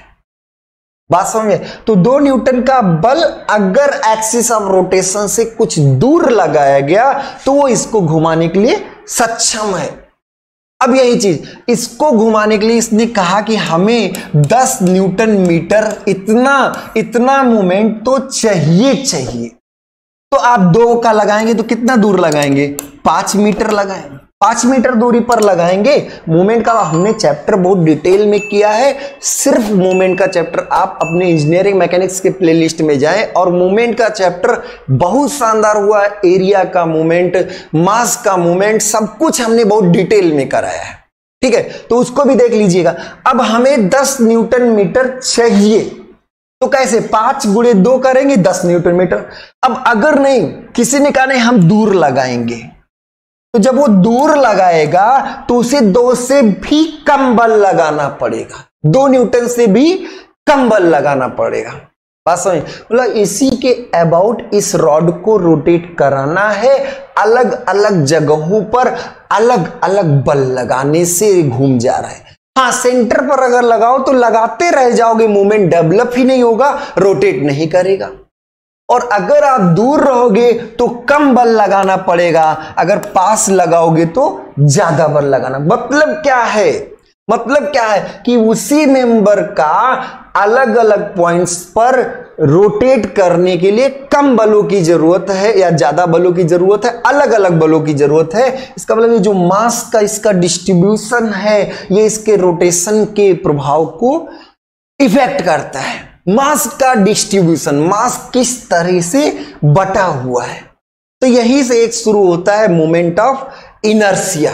बात समझे? तो दो न्यूटन का बल अगर एक्सिस ऑफ रोटेशन से कुछ दूर लगाया गया तो वो इसको घुमाने के लिए सक्षम है। अब यही चीज, इसको घुमाने के लिए इसने कहा कि हमें दस न्यूटन मीटर इतना इतना मूवमेंट तो चाहिए चाहिए। तो आप दो का लगाएंगे तो कितना दूर लगाएंगे, पांच मीटर लगाएंगे, पांच मीटर दूरी पर लगाएंगे। मूवमेंट का हमने चैप्टर बहुत डिटेल में किया है, सिर्फ मूवमेंट का चैप्टर आप अपने इंजीनियरिंग मैकेनिक्स के प्लेलिस्ट में जाएं और मूवमेंट का चैप्टर बहुत शानदार हुआ है। एरिया का मूवमेंट, मास का मूवमेंट, सब कुछ हमने बहुत डिटेल में कराया है, ठीक है, तो उसको भी देख लीजिएगा। अब हमें दस न्यूटन मीटर चाहिए तो कैसे, पांच गुणे दो करेंगे दस न्यूटन मीटर। अब अगर नहीं, किसी ने कहा नहीं हम दूर लगाएंगे, तो जब वो दूर लगाएगा तो उसे दो से भी कम बल लगाना पड़ेगा, दो न्यूटन से भी कम बल लगाना पड़ेगा। बात समझ? मतलब इसी के अबाउट इस रॉड को रोटेट कराना है, अलग अलग जगहों पर अलग अलग बल लगाने से घूम जा रहा है। हाँ, सेंटर पर अगर लगाओ तो लगाते रह जाओगे, मूवमेंट डेवलप ही नहीं होगा, रोटेट नहीं करेगा। और अगर आप दूर रहोगे तो कम बल लगाना पड़ेगा, अगर पास लगाओगे तो ज्यादा बल लगाना। मतलब क्या है, मतलब क्या है कि उसी मेंबर का अलग अलग पॉइंट्स पर रोटेट करने के लिए कम बलों की जरूरत है या ज्यादा बलों की जरूरत है, अलग अलग बलों की जरूरत है। इसका मतलब ये जो मास का इसका डिस्ट्रीब्यूशन है ये इसके रोटेशन के प्रभाव को इफेक्ट करता है। मास का डिस्ट्रीब्यूशन, मास किस तरह से बटा हुआ है, तो यहीं से एक शुरू होता है moment of inertia.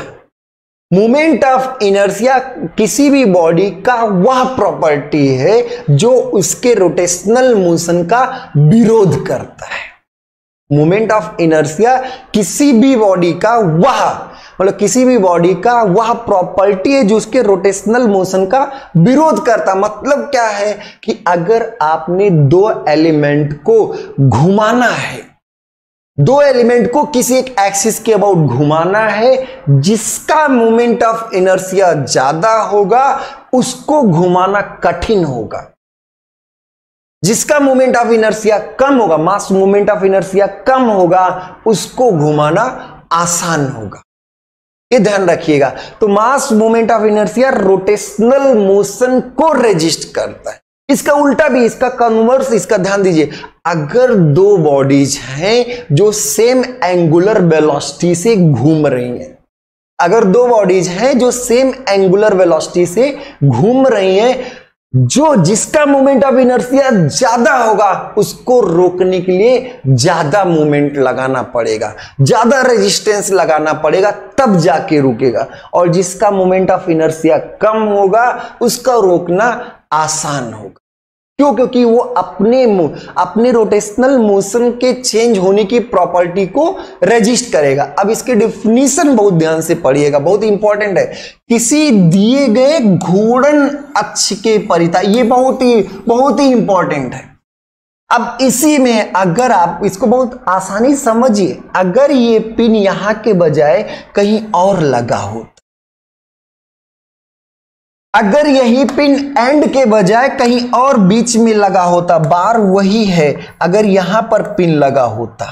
Moment of inertia किसी भी बॉडी का वह प्रॉपर्टी है जो उसके रोटेशनल मोशन का विरोध करता है। मोमेंट ऑफ इनर्शिया किसी भी बॉडी का वह मतलब किसी भी बॉडी का वह प्रॉपर्टी है जो उसके रोटेशनल मोशन का विरोध करता। मतलब क्या है कि अगर आपने दो एलिमेंट को घुमाना है, दो एलिमेंट को किसी एक एक्सिस के अबाउट घुमाना है, जिसका मोमेंट ऑफ इनर्शिया ज्यादा होगा उसको घुमाना कठिन होगा, जिसका मोमेंट ऑफ इनर्शिया कम होगा, मास मोमेंट ऑफ इनर्शिया कम होगा, उसको घुमाना आसान होगा। ये ध्यान रखिएगा। तो mass moment of inertia rotational motion को रेजिस्ट करता है। इसका उल्टा भी, इसका कन्वर्स, इसका ध्यान दीजिए। अगर दो बॉडीज हैं जो सेम एंगुलर वेलोसिटी से घूम रही हैं, अगर दो बॉडीज हैं जो सेम एंगुलर वेलोसिटी से घूम रही हैं, जो जिसका मोमेंट ऑफ इनर्शिया ज्यादा होगा उसको रोकने के लिए ज्यादा मोमेंट लगाना पड़ेगा, ज्यादा रेजिस्टेंस लगाना पड़ेगा, तब जाके रुकेगा। और जिसका मोमेंट ऑफ इनर्शिया कम होगा उसका रोकना आसान होगा। क्यों? क्योंकि वो अपने अपने रोटेशनल मोशन के चेंज होने की प्रॉपर्टी को रेजिस्ट करेगा। अब इसके डेफिनेशन बहुत ध्यान से पढ़िएगा, बहुत इंपॉर्टेंट है। किसी दिए गए घूर्णन अक्ष के परिता, ये बहुत ही बहुत ही इंपॉर्टेंट है। अब इसी में अगर आप इसको बहुत आसानी समझिए, अगर ये पिन यहां के बजाय कहीं और लगा हो, अगर यही पिन एंड के बजाय कहीं और बीच में लगा होता, बार वही है, अगर यहां पर पिन लगा होता,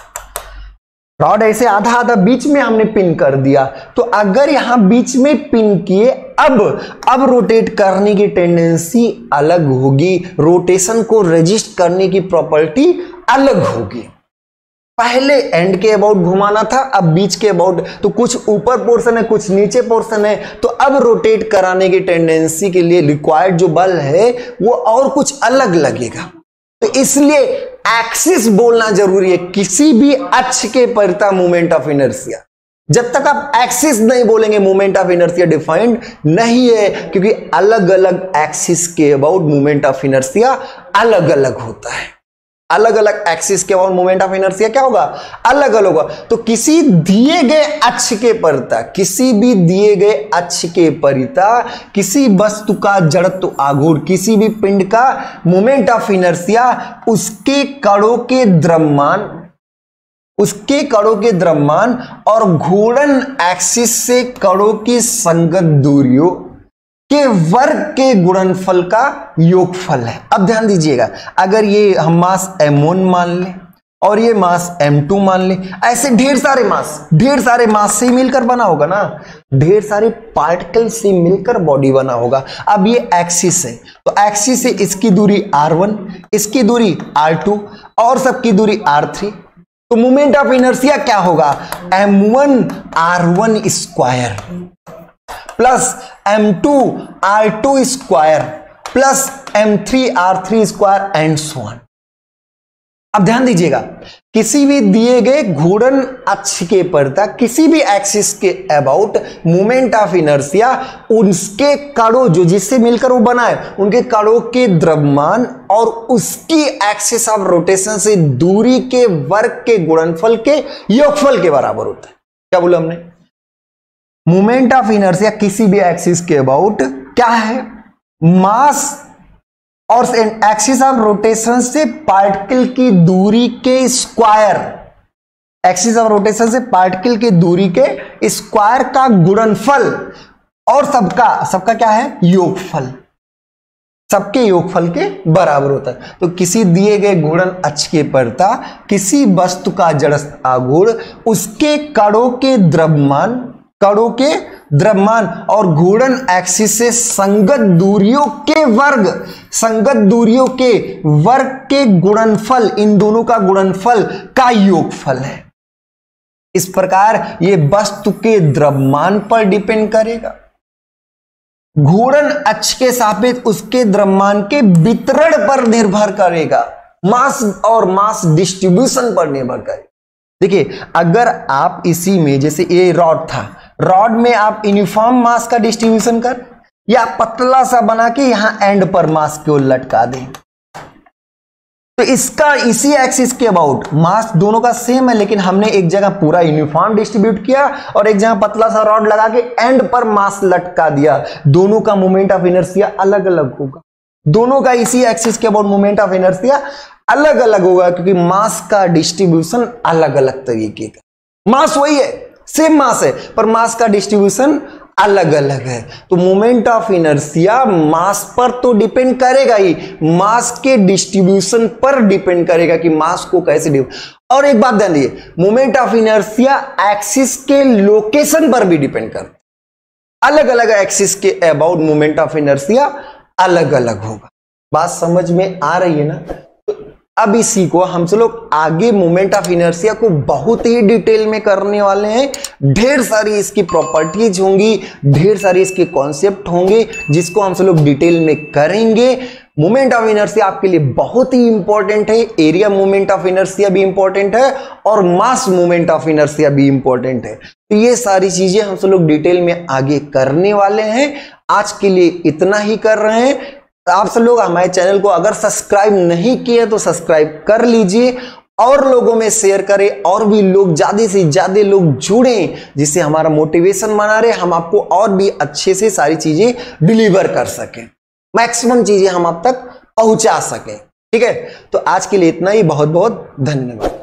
रॉड ऐसे आधा आधा बीच में हमने पिन कर दिया, तो अगर यहां बीच में पिन किए, अब अब रोटेट करने की टेंडेंसी अलग होगी, रोटेशन को रेजिस्ट करने की प्रॉपर्टी अलग होगी। पहले एंड के अबाउट घुमाना था, अब बीच के अबाउट, तो कुछ ऊपर पोर्शन है कुछ नीचे पोर्शन है, तो अब रोटेट कराने की टेंडेंसी के लिए रिक्वायर्ड जो बल है वो और कुछ अलग लगेगा। तो इसलिए एक्सिस बोलना जरूरी है किसी भी अक्ष के परिता मोमेंट ऑफ इनर्शिया। जब तक आप एक्सिस नहीं बोलेंगे मोमेंट ऑफ इनर्शिया डिफाइंड नहीं है, क्योंकि अलग अलग एक्सिस के अबाउट मोमेंट ऑफ इनर्शिया अलग अलग होता है। अलग अलग एक्सिस के अबाउट मोमेंट ऑफ इनर्शिया क्या होगा? अलग अलग होगा। तो किसी दिए गए अक्ष के परिता, किसी भी दिए गए अक्ष के परिता किसी वस्तु का जड़त्व आघूर्ण, किसी भी पिंड का मोमेंट ऑफ इनर्शिया उसके कणों के द्रव्यमान, उसके कणों के द्रव्यमान और घूर्णन एक्सिस से कणों की संगत दूरियों के वर्ग के गुणनफल का योगफल है। अब ध्यान दीजिएगा, अगर ये हम मास एम वन मान ले और ये मास एम टू मान ले, ऐसे ढेर सारे मास ढेर सारे मास से मिलकर बना होगा ना, ढेर सारे पार्टिकल से मिलकर बॉडी बना होगा। अब ये एक्सिस है, तो एक्सिस से इसकी दूरी आर वन, इसकी दूरी आर टू और सबकी दूरी आर थ्री। तो मोमेंट ऑफ इनर्शिया क्या होगा? M one r one square plus m two r two square plus m three r three square and so on. अब ध्यान दीजिएगा, किसी भी दिए गए घूर्णन अक्ष के परिता किसी भी एक्सिस के अबाउट मोमेंट ऑफ इनर्शिया उसके कणों जो जिससे मिलकर वो बना है उनके कणों के द्रव्यमान और उसकी एक्सिस ऑफ रोटेशन से दूरी के वर्ग के गुणनफल के योगफल के बराबर होता है। क्या बोला हमने? मोमेंट ऑफ इनर्शिया किसी भी एक्सिस के अबाउट क्या है? मास और एक्सिस ऑफ रोटेशन से पार्टिकल की दूरी के स्क्वायर, एक्सिस ऑफ रोटेशन से पार्टिकल की दूरी के स्क्वायर का गुणनफल और सबका सबका क्या है? योगफल, सबके योगफल के बराबर होता है। तो किसी दिए गए घूर्णन अक्ष के परिता किसी वस्तु का जड़त्व आघूर्ण उसके कणों के द्रव्यमान कणों के द्रव्यमान और घूर्णन एक्सिस से संगत दूरियों के वर्ग संगत दूरियों के वर्ग के गुणनफल, इन दोनों का गुणनफल का योगफल है। इस प्रकार यह वस्तु के द्रव्यमान पर डिपेंड करेगा, घूर्णन अक्ष के सापेक्ष उसके द्रव्यमान के वितरण पर निर्भर करेगा, मास और मास डिस्ट्रीब्यूशन पर निर्भर करेगा। देखिए, अगर आप इसी में जैसे ये रॉड था, रॉड में आप यूनिफॉर्म मास का डिस्ट्रीब्यूशन कर या पतला सा बना के यहां एंड पर मास को लटका दें, तो इसका इसी एक्सिस के अबाउट मास दोनों का सेम है, लेकिन हमने एक जगह पूरा यूनिफॉर्म डिस्ट्रीब्यूट किया और एक जगह पतला सा रॉड लगा के एंड पर मास लटका दिया। दोनों का मोमेंट ऑफ इनर्शिया अलग अलग होगा, दोनों का इसी एक्सिस के अबाउट मोमेंट ऑफ इनर्शिया अलग अलग होगा, क्योंकि मास का डिस्ट्रीब्यूशन अलग अलग तरीके का, मास वही है, सेम मास है, पर मास का डिस्ट्रीब्यूशन अलग अलग है। तो मोमेंट ऑफ इनर्शिया मास पर तो डिपेंड करेगा ही, मास के डिस्ट्रीब्यूशन पर डिपेंड करेगा कि मास को कैसे डिव और एक बात ध्यान दीजिए, मोमेंट ऑफ इनर्शिया एक्सिस के लोकेशन पर भी डिपेंड करता है। अलग अलग एक्सिस के अबाउट मोमेंट ऑफ इनर्शिया अलग अलग होगा। बात समझ में आ रही है ना? अब इसी को हम सब लोग आगे मोमेंट ऑफ इनर्शिया को बहुत ही डिटेल में करने वाले हैं। ढेर सारी इसकी प्रॉपर्टीज होंगी, ढेर सारी इसके कॉन्सेप्ट होंगे जिसको हम सब लोग डिटेल में करेंगे। मोमेंट ऑफ इनर्शिया आपके लिए बहुत ही इंपॉर्टेंट है, एरिया मोमेंट ऑफ इनर्शिया भी इंपॉर्टेंट है और मास मोमेंट ऑफ इनर्शिया भी इंपॉर्टेंट है। तो ये सारी चीजें हम सब लोग डिटेल में आगे करने वाले हैं। आज के लिए इतना ही कर रहे हैं। आप सब लोग हमारे चैनल को अगर सब्सक्राइब नहीं किए तो सब्सक्राइब कर लीजिए और लोगों में शेयर करें और भी लोग ज्यादा से ज्यादा लोग जुड़ें, जिससे हमारा मोटिवेशन बना रहे, हम आपको और भी अच्छे से सारी चीजें डिलीवर कर सकें, मैक्सिमम चीजें हम आप तक पहुंचा सकें। ठीक है, तो आज के लिए इतना ही। बहुत बहुत धन्यवाद।